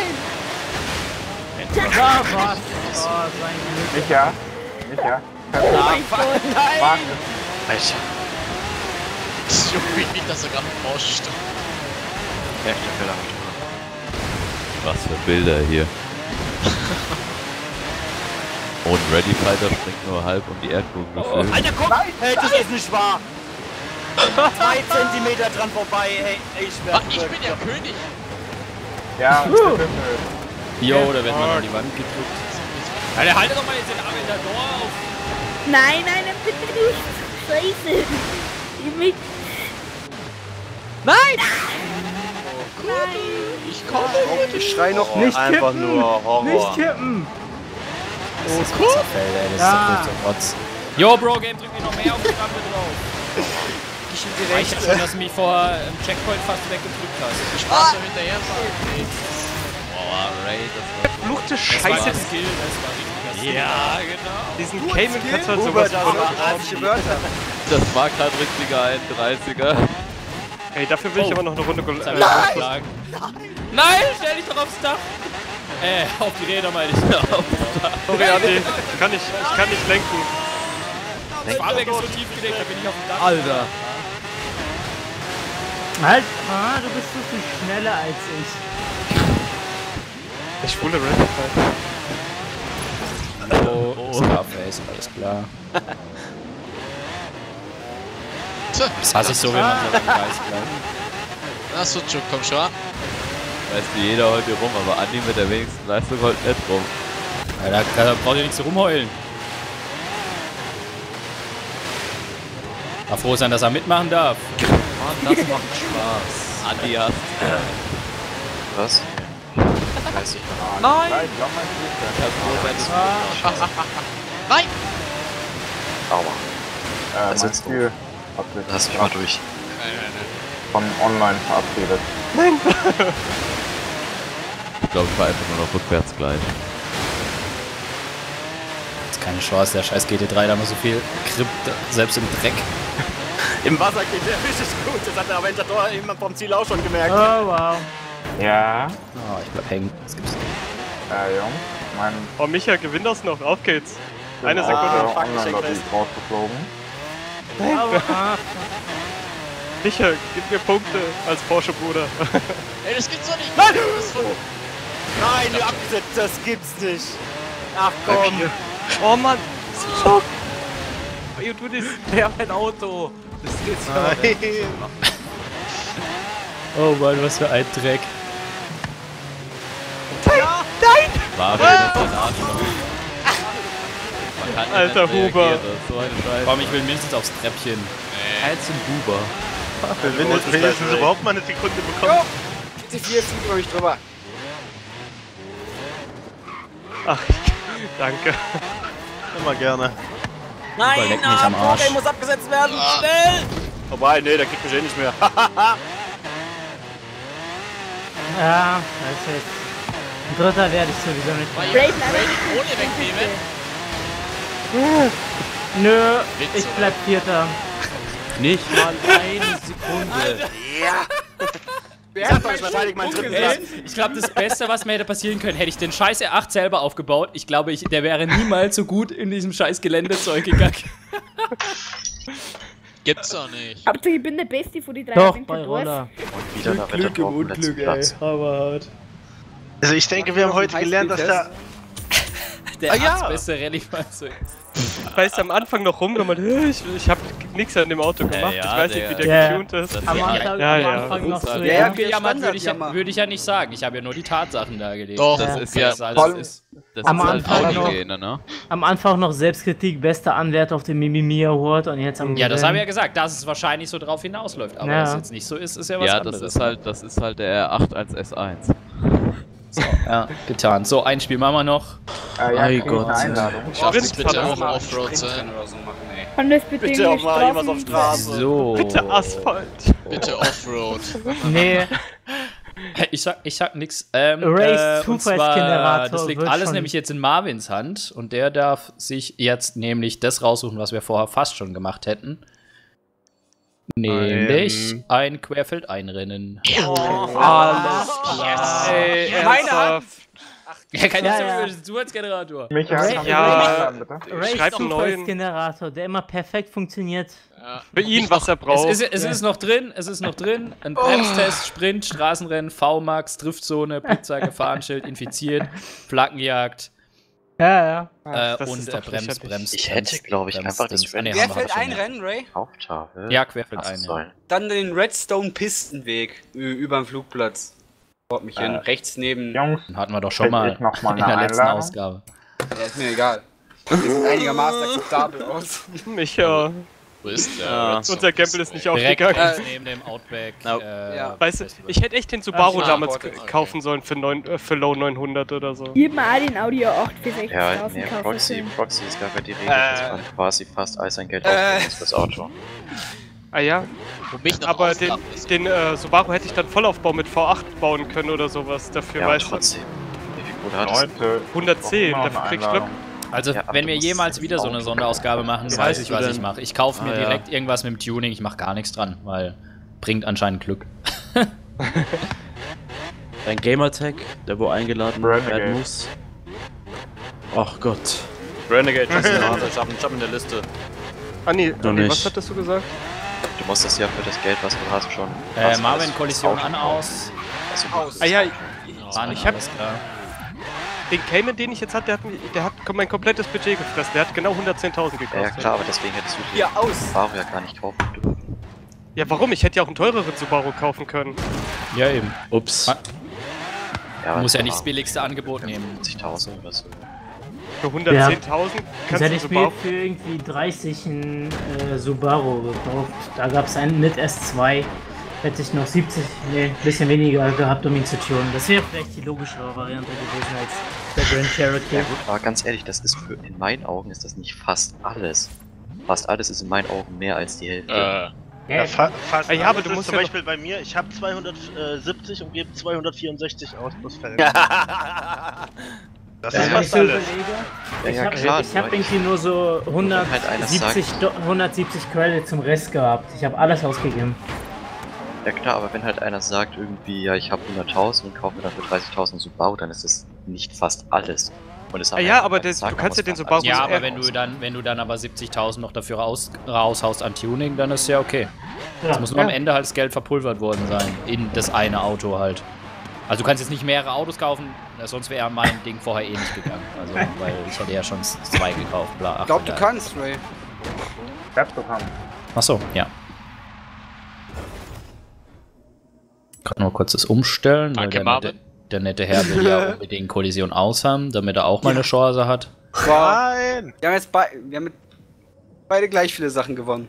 Ja, was? Oh, sein Glück. Micha. Oh mein Gott, nein! Alter. Junge, ich liegt da sogar ein Baustelle. Echte Fehler. Was für Bilder hier. Und Ready Fighter springt nur halb um die Erdkugel gefüllt. Alter, guck! Hey, das ist nicht wahr! 2 Zentimeter dran vorbei, hey, ich bin der König! Ja, Jo, da wird man an die Wand gedrückt. Alter, haltet doch mal jetzt den Arm in der Door auf! Nein, bitte nicht. Scheiße. Nein! Nein. Ich komme! Ich schrei noch Nicht einfach kippen! nur Horror. Nicht kippen! Das ist das Wasserfeld, ey, das ist der größte Rotz. Jo, Bro, Game, drück mir noch mehr auf die Rampe drauf. Ich hab schon, dass du mich vor im Checkpoint fast weggedrückt hast. Ich war so hinterher fahren. Boah, Ray, das war... Verfluchte Das war Scheiße. ein Skill, das war richtiger Skill. Ja, genau. Diesen Cayman kannst du halt Hubert, sowas von... arabische Wörter. Das war gerade richtiger 31er. Ey, dafür will ich aber noch eine Runde... Das hab ich aufgeschlagen. Nein, stell dich doch aufs Dach. Auf die Räder meine ich. Sorry, Andi, ich kann nicht lenken. Das Fahrwerk ist so tief gelegt, da bin ich auf dem Dach. Alter. Halt, du bist so viel schneller als ich. Ich spule Ready Fighter. Oh, Scarface, alles klar. Das hasse ich so, wenn man so im Geist bleibt. Na, Sucho, komm schon. Weißt du, jeder heult hier rum, aber Andi mit der wenigsten Leistung heult nicht rum. Ja, da braucht ihr nicht so rumheulen. Mal froh sein, dass er mitmachen darf. Mann, das macht Spaß. Andi hast. Was? Weiß ich noch. Nein! Nein! Aua. Mein Spiel Lass mich mal durch. Nein. von online verabredet. Nein! Ich glaube, ich war einfach nur noch rückwärts gleich. Das ist keine Chance, der scheiß GT3, da haben wir so viel Grip, selbst im Dreck. Im Wasser geht der richtig gut, das hat der Aventador eben vom Ziel auch schon gemerkt. Oh, wow. Ja. Oh, ich bleib hängen. Das gibt's nicht. Jungs, mein... Oh, Micha, gewinn das noch. Auf geht's. Eine Genau, Sekunde. Online-Lobby ist rausgeflogen. Micha, gib mir Punkte als Porsche-Bruder. Ey, das gibt's doch nicht! Nein! Nein, du abgesetzt, das gibt's nicht! Ach komm! Oh Mann! Schock! You do this! Ja, mein Auto! Das geht's Nein! Oh Mann, was für ein Dreck. Ja! Nein! War das den Arsch noch? Alter Huber! So eine Scheiße. Komm, ich will mindestens aufs Treppchen. Als ein Huber. Wenigstens überhaupt mal eine Sekunde bekommen. Die 4 fliegen über mich drüber. Ach, danke. Immer gerne. Nein, Leck mich am Arsch. Vorgame muss abgesetzt werden! Schnell! Wobei, nee, der kriegt mich eh nicht mehr. Ja, das ist jetzt. Ein Dritter werde ich sowieso nicht mehr. Brave Ohne wegnehmen? Nö, Witze, ich bleib Vierter. Nicht mal eine Sekunde. Ja! Wer hat euch verteidigt meinen dritten Platz? Ich glaube, das Beste, was mir hätte passieren können, hätte ich den scheiß R8 selber aufgebaut. Ich glaube, der wäre niemals so gut in diesem scheiß Geländezeug gegangen. Gibt's doch nicht. Hauptsache, ich bin der Beste von den 3 Doch, bei Roller. Und wieder der Ritter auf dem letzten Platz. Aber hart. Also ich denke, wir haben heute gelernt, dass da... Der beste Rallye-Fahrzeug. Weißt du, am Anfang noch rumgenommen, ich hab nichts an dem Auto gemacht, Ja, ich weiß nicht, wie der der- getuned ist. Am Anfang, Ja, am ja. Anfang noch so. Ja, Ja, Gejammert würde Standardjammer. würd ich ja nicht sagen. Ich habe ja nur die Tatsachen dargelegt. Doch, Das Ja. ist ja Das alles ist. das Am ist Anfang halt noch- Audi-Gene, ne? am Anfang noch Selbstkritik, bester Anwärter auf dem Mimimi Award und jetzt am Ja, das Gewinnen. habe ich ja gesagt, dass es wahrscheinlich so drauf hinausläuft. Aber Ja. dass es jetzt nicht so ist, ist ja was Ja, anderes. das ist halt der R8 als S1. So, ja, getan. So, ein Spiel machen wir noch. Ja, Mein krieg Gott. eine Einladung. Darf das Sprint- bitte auch mal Offroad sein? Oder so machen, ey. Kann das bitte Bitte auch mal jemand auf Straße. So. Bitte Asphalt. Bitte Offroad. Nee, Ich sag nix. Race und zwar, Zufallsgenerator das liegt wird alles schon- nämlich jetzt in Marvins Hand und der darf sich jetzt nämlich das raussuchen, was wir vorher fast schon gemacht hätten. Nämlich ein Querfeldeinrennen. Alles klar. Ey, ernsthaft. Ja, kein Ja, Zufallsgenerator. Micha, Ray- kannst du Ja. mich einladen, bitte? Race Schreib einen neuen. Zufallsgenerator, der immer perfekt funktioniert. Für ihn, was er braucht. Es ist noch drin, Ein Bremstest, Sprint, Straßenrennen, V-Max, Driftzone, Blitzer, Gefahrenschild, infiziert, Flaggenjagd Ja. Das und ist doch lächerlich. Ich hätte, glaube ich, einfach das Wer fällt ein Rennen, Ray? Haupthabe. Ja, Querfeldeinrennen. Dann den Redstone Pistenweg über den Flugplatz. Dort mich hin, rechts neben. Jungs, Hatten wir doch schon krieg mal ich noch mal in der eine letzten Einladung? Ausgabe. Ja, ist mir egal. Das sieht einigermaßen akzeptabel aus. Micha, Wo ist der? Ja. Redstone unser Gamble ist nicht Direkt aufgegangen. neben dem Outback. Ja. Weißt du, ich hätte echt den Subaru Ach, damals okay. kaufen sollen für Low 900 oder so. Ich hab mir auch den Audio 8 für 60.000 Ja, nee, kaufen. Proxy ist gar nicht die Regel, dass man quasi fast all sein Geld ausgeben muss fürs Auto. Ah ja, Wo mich noch aber den, auslachen ist. den Subaru hätte ich dann Vollaufbau mit V8 bauen können oder sowas. Dafür Ja, weißt du, trotzdem. Wie viel Kohle hat es? Leute, 110, noch dafür eine krieg ich Einladung. Also, Ja, aber wenn du wir musst jemals es wieder so eine auch- Sonderausgabe machen, Was weiß weißt ich, du was denn? ich mache. Ich kaufe mir Ah, ja. direkt irgendwas mit dem Tuning, ich mache gar nichts dran, weil bringt anscheinend Glück. Ein Gamertag, der wo eingeladen Renegade. werden muss. Ach Gott. Renegade, das ist ich hab in der Liste. Anni, Noch nicht. was hattest du gesagt? Du musst das ja für das Geld, was du hast, schon. Marvin, Kollision an, aus. aus. Ah ja, An, ich hab alles klar. den Cayman, den ich jetzt hatte, der hat mein komplettes Budget gefressen. Der hat genau 110.000 gekostet. Ja, klar, aber deswegen hättest du den Ja, aus. Subaru ja gar nicht kaufen dürfen. Ja, warum? Ich hätte ja auch einen teureren Subaru kaufen können. Ja, eben. Ups. Ja, Muss ja Subaru nicht das billigste Angebot nehmen. 50.000 oder so. Für 110.000 Jetzt kannst hätte du ich Subaru... mir für irgendwie 30 einen Subaru gekauft. Da gab es einen mit S2. Hätte ich noch 70, nee, ein bisschen weniger gehabt, um ihn zu tunen. Das wäre vielleicht die logischere Variante gewesen als der Grand Cherokee. Ja gut, aber ganz ehrlich, das ist in meinen Augen ist das nicht fast alles. Fast alles ist in meinen Augen mehr als die Hälfte. Ja, fast Ah ja, aber alles du ist musst zum ja Beispiel bei mir, ich habe 270 und gebe 264 aus plus Felgen. Das Wenn ist ich fast so alles. überlege, Ja, ich ja, habe klar, hab irgendwie nur so Wenn halt einer 170 Credits zum Rest gehabt. Ich habe alles ausgegeben. Ja klar, aber wenn halt einer sagt irgendwie, ja ich habe 100.000 und kaufe mir dafür 30.000 Subaru, dann ist das nicht fast alles. Und es Ja, aber du kannst ja den Subaru... Ja, aber wenn du dann aber 70.000 noch dafür raushaust an Tuning, dann ist ja okay. Es muss nur am Ende halt das Geld verpulvert worden sein. In das eine Auto halt. Also du kannst jetzt nicht mehrere Autos kaufen, sonst wäre mein Ding vorher eh nicht gegangen. Also, weil ich hätte ja schon 2 gekauft, bla. Ich glaube, du kannst, Ray. Selbst bekommen. Achso, ja. Ich kann nur kurz das umstellen, weil der nette Herr will ja unbedingt Kollision aus haben, damit er auch mal eine Chance hat. Nein! Wir haben beide gleich viele Sachen gewonnen.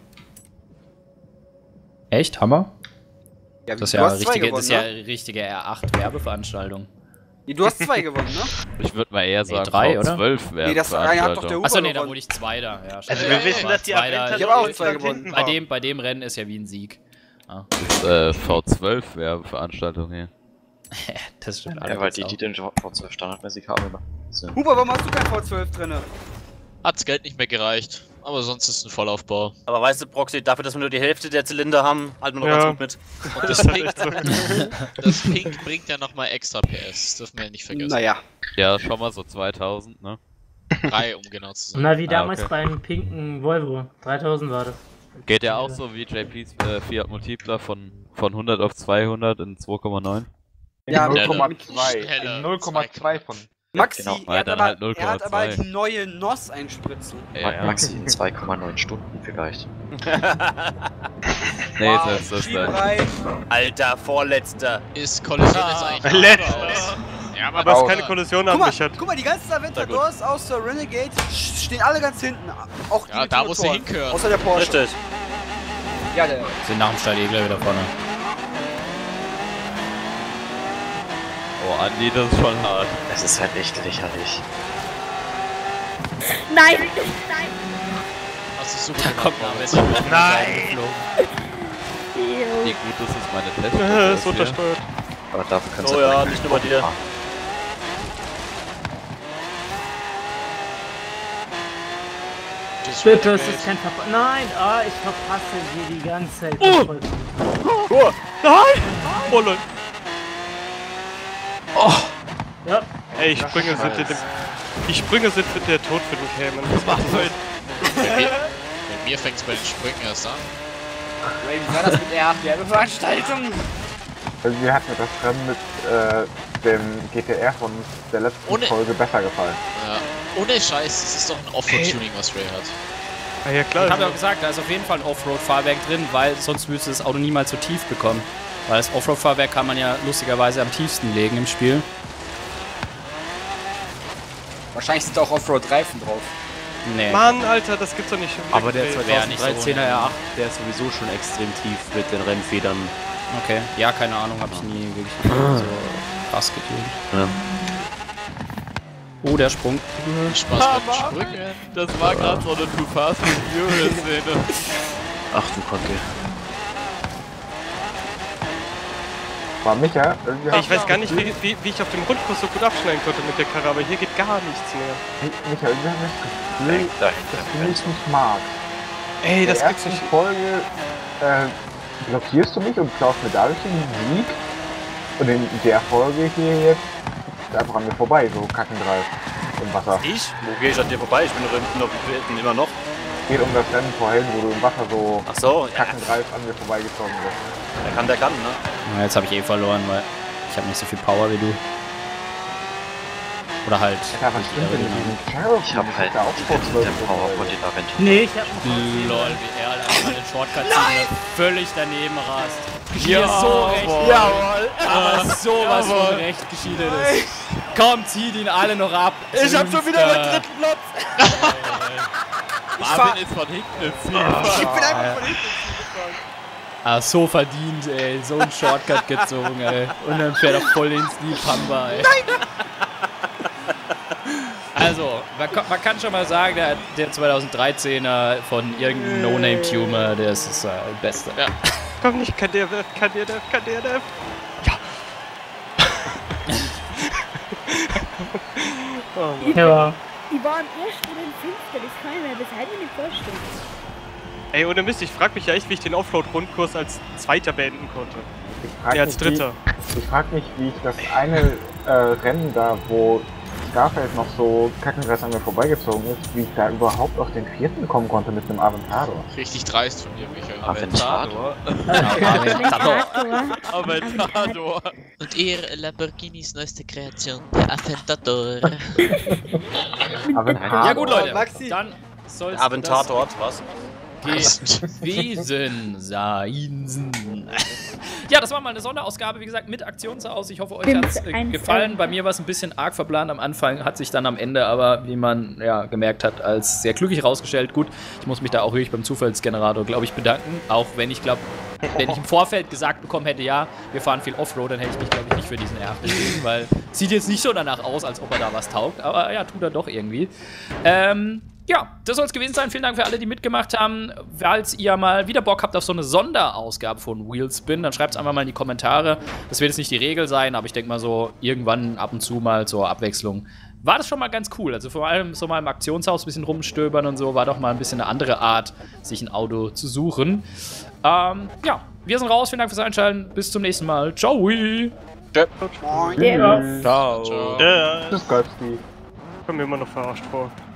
Echt? Hammer? Ja, das ist du ja hast 2 gewonnen, das ist ja eine richtige R8-Werbeveranstaltung. Du hast 2 gewonnen, ne? Ich würde mal eher sagen, 3, oder? V12 Nee, das eine hat doch der Huber Achso, nee, da gewonnen. wurde ich 2 da. Ja, Also wir wissen, dass die am Ende Ich habe auch 2 gewonnen. Bei dem Rennen ist ja wie ein Sieg. Ah. Das ist V12-Werbeveranstaltung hier. Das stimmt. Ja, weil die den V12 standardmäßig haben. Huber, warum hast du kein V12 drin? Hat's Geld nicht mehr gereicht. Aber sonst ist es ein Vollaufbau. Aber weißt du, Proxy, dafür, dass wir nur die Hälfte der Zylinder haben, halten wir noch ganz gut mit. Und das Pink bringt ja nochmal extra PS. Das dürfen wir ja nicht vergessen. Naja. Ja, schon mal so 2000, ne? 3, um genau zu sein. Na, wie damals beim pinken Volvo. 3000 war das. Geht ja auch so wie JP's Fiat Multipla von 100 auf 200 in 2,9? Ja, 0,2. 0,2 von. Maxi, genau. er hat aber die neue NOS-Einspritzung. Ja. Maxi in 2,9 Stunden vielleicht. Nee, wow, das ist Alter, vorletzter. Ist Kollision jetzt eigentlich letzter? Ja, aber es ist keine Kollision an mich. Guck mal, die ganzen Aventadors außer Renegade stehen alle ganz hinten. Auch die ja, da muss sie hinkören. Außer der Porsche. Richtig. Ja, der sind nach dem Start eh gleich wieder vorne. Oh, Andi, das ist schon hart. Es ist halt echt lächerlich. Nein! Hast du super gemacht, Nein! Wie gut ist es meine Test? Das ist untersteuert. Aber dafür kannst du... Oh ja, nicht nur bei dir. Bitte, es ist kein Verpassen. Nein, ich verpasse hier die ganze Zeit. Nein! Oh Leute. Oh! Ja. Ey, die Sprünge sind mit der Tod für den Cayman. Das macht Bei mir fängt's bei den Sprüngen erst an. Wie war das mit der Werbeveranstaltung? Also mir hat mir das Rennen mit dem GTR von der letzten Folge besser gefallen. Ja. Ohne Scheiß, das ist doch ein Offroad-Tuning, was Ray hat. Ah, ja, klar. Ich habe ja auch gesagt, da ist auf jeden Fall ein Offroad-Fahrwerk drin, weil sonst würdest du das Auto niemals so tief bekommen. Weil das Offroad-Fahrwerk kann man ja lustigerweise am tiefsten legen im Spiel. Wahrscheinlich sind auch Offroad-Reifen drauf. Nee. Mann, Alter, das gibt's doch nicht. Aber der 2013er R8, der ist sowieso schon extrem tief mit den Rennfedern. Okay, ja, keine Ahnung, habe ich nie wirklich so krass getunt. Ja. Oh, der Sprung. Spaß beim Sprüngen. Das war gerade so eine Too Fast and Furious Szene. Ach du Kacke. War Micha, ich weiß gar nicht, wie ich auf dem Rundkurs so gut abschneiden konnte mit der Karre, aber hier geht gar nichts mehr. Micha, irgendwie habe ich das Gefühl, dass du mich nicht magst. Ey, das gibt's nicht. In der ersten Folge blockierst du mich und klaust mir dadurch den Sieg. Und in der Folge hier jetzt ist einfach an mir vorbei, so kackendreif im Wasser. Ich? Wo gehe ich an dir vorbei? Ich bin noch immer noch. Geht um das Rennen vorhin, wo du im Wasser so ja. kackendreif an mir vorbeigezogen bist. Der kann, ne? Na, jetzt habe ich eh verloren, weil ich habe nicht so viel Power wie du. Oder halt. Ja, was stimmt denn mit diesem Carol? Ich habe halt den Power von den Aventador. Nee, ich hab einen Lol, wie er einfach den Shortcut zieht, völlig daneben rast. Hier so recht. Jawohl. Aber sowas von recht geschieden ist. Komm, zieht ihn alle noch ab. Ich hab schon wieder den dritten Platz. Marvin ist von hinten ins Ziel. Ich bin einfach von hinten. Ah, so verdient, ey. So ein Shortcut gezogen, ey. Und dann fährt er voll ins Pamba, ey. Nein! Also, man kann schon mal sagen, der 2013er von irgendeinem No-Name-Tuner, der ist das Beste. Ja. Komm nicht, KDF. Ja. Oh, die waren erst in den 5. Das kann ich mir bis heute nicht vorstellen. Ey, ohne Mist, ich frag mich ja echt, wie ich den Offroad-Rundkurs als Zweiter beenden konnte. Als Dritter. Ich frag mich, wie ich das eine Rennen da, wo Scarface noch so kackenreist an mir vorbeigezogen ist, wie ich da überhaupt auf den 4. kommen konnte mit einem Aventador. Richtig dreist von dir, Michael. Aventador? Aventador. Und ihr Lamborghinis neueste Kreation, der Aventador. Ja gut, Leute, Maxi. dann soll's Aventador, was? gewesen sein. Ja, das war mal eine Sonderausgabe, wie gesagt, mit Aktionshaus. Ich hoffe, euch hat es gefallen. Bei mir war es ein bisschen arg verplant am Anfang, hat sich dann am Ende aber, wie man ja gemerkt hat, als sehr glücklich rausgestellt. Gut, ich muss mich da auch wirklich beim Zufallsgenerator, glaube ich, bedanken. Auch wenn ich glaube, wenn ich im Vorfeld gesagt bekommen hätte, ja, wir fahren viel Offroad, dann hätte ich mich, glaube ich, nicht für diesen R8 entschieden, weil sieht jetzt nicht so danach aus, als ob er da was taugt. Aber ja, tut er doch irgendwie. Ja, das soll es gewesen sein. Vielen Dank für alle, die mitgemacht haben. Falls ihr mal wieder Bock habt auf so eine Sonderausgabe von Wheelspin, dann schreibt es einfach mal in die Kommentare. Das wird jetzt nicht die Regel sein, aber ich denke mal so, irgendwann ab und zu mal zur Abwechslung war das schon mal ganz cool. Also vor allem so mal im Aktionshaus ein bisschen rumstöbern und so, war doch mal ein bisschen eine andere Art, sich ein Auto zu suchen. Ja, wir sind raus. Vielen Dank fürs Einschalten. Bis zum nächsten Mal. Ciao. Ciao. Das ist geil, Steve. Kommt mir immer noch verarscht vor.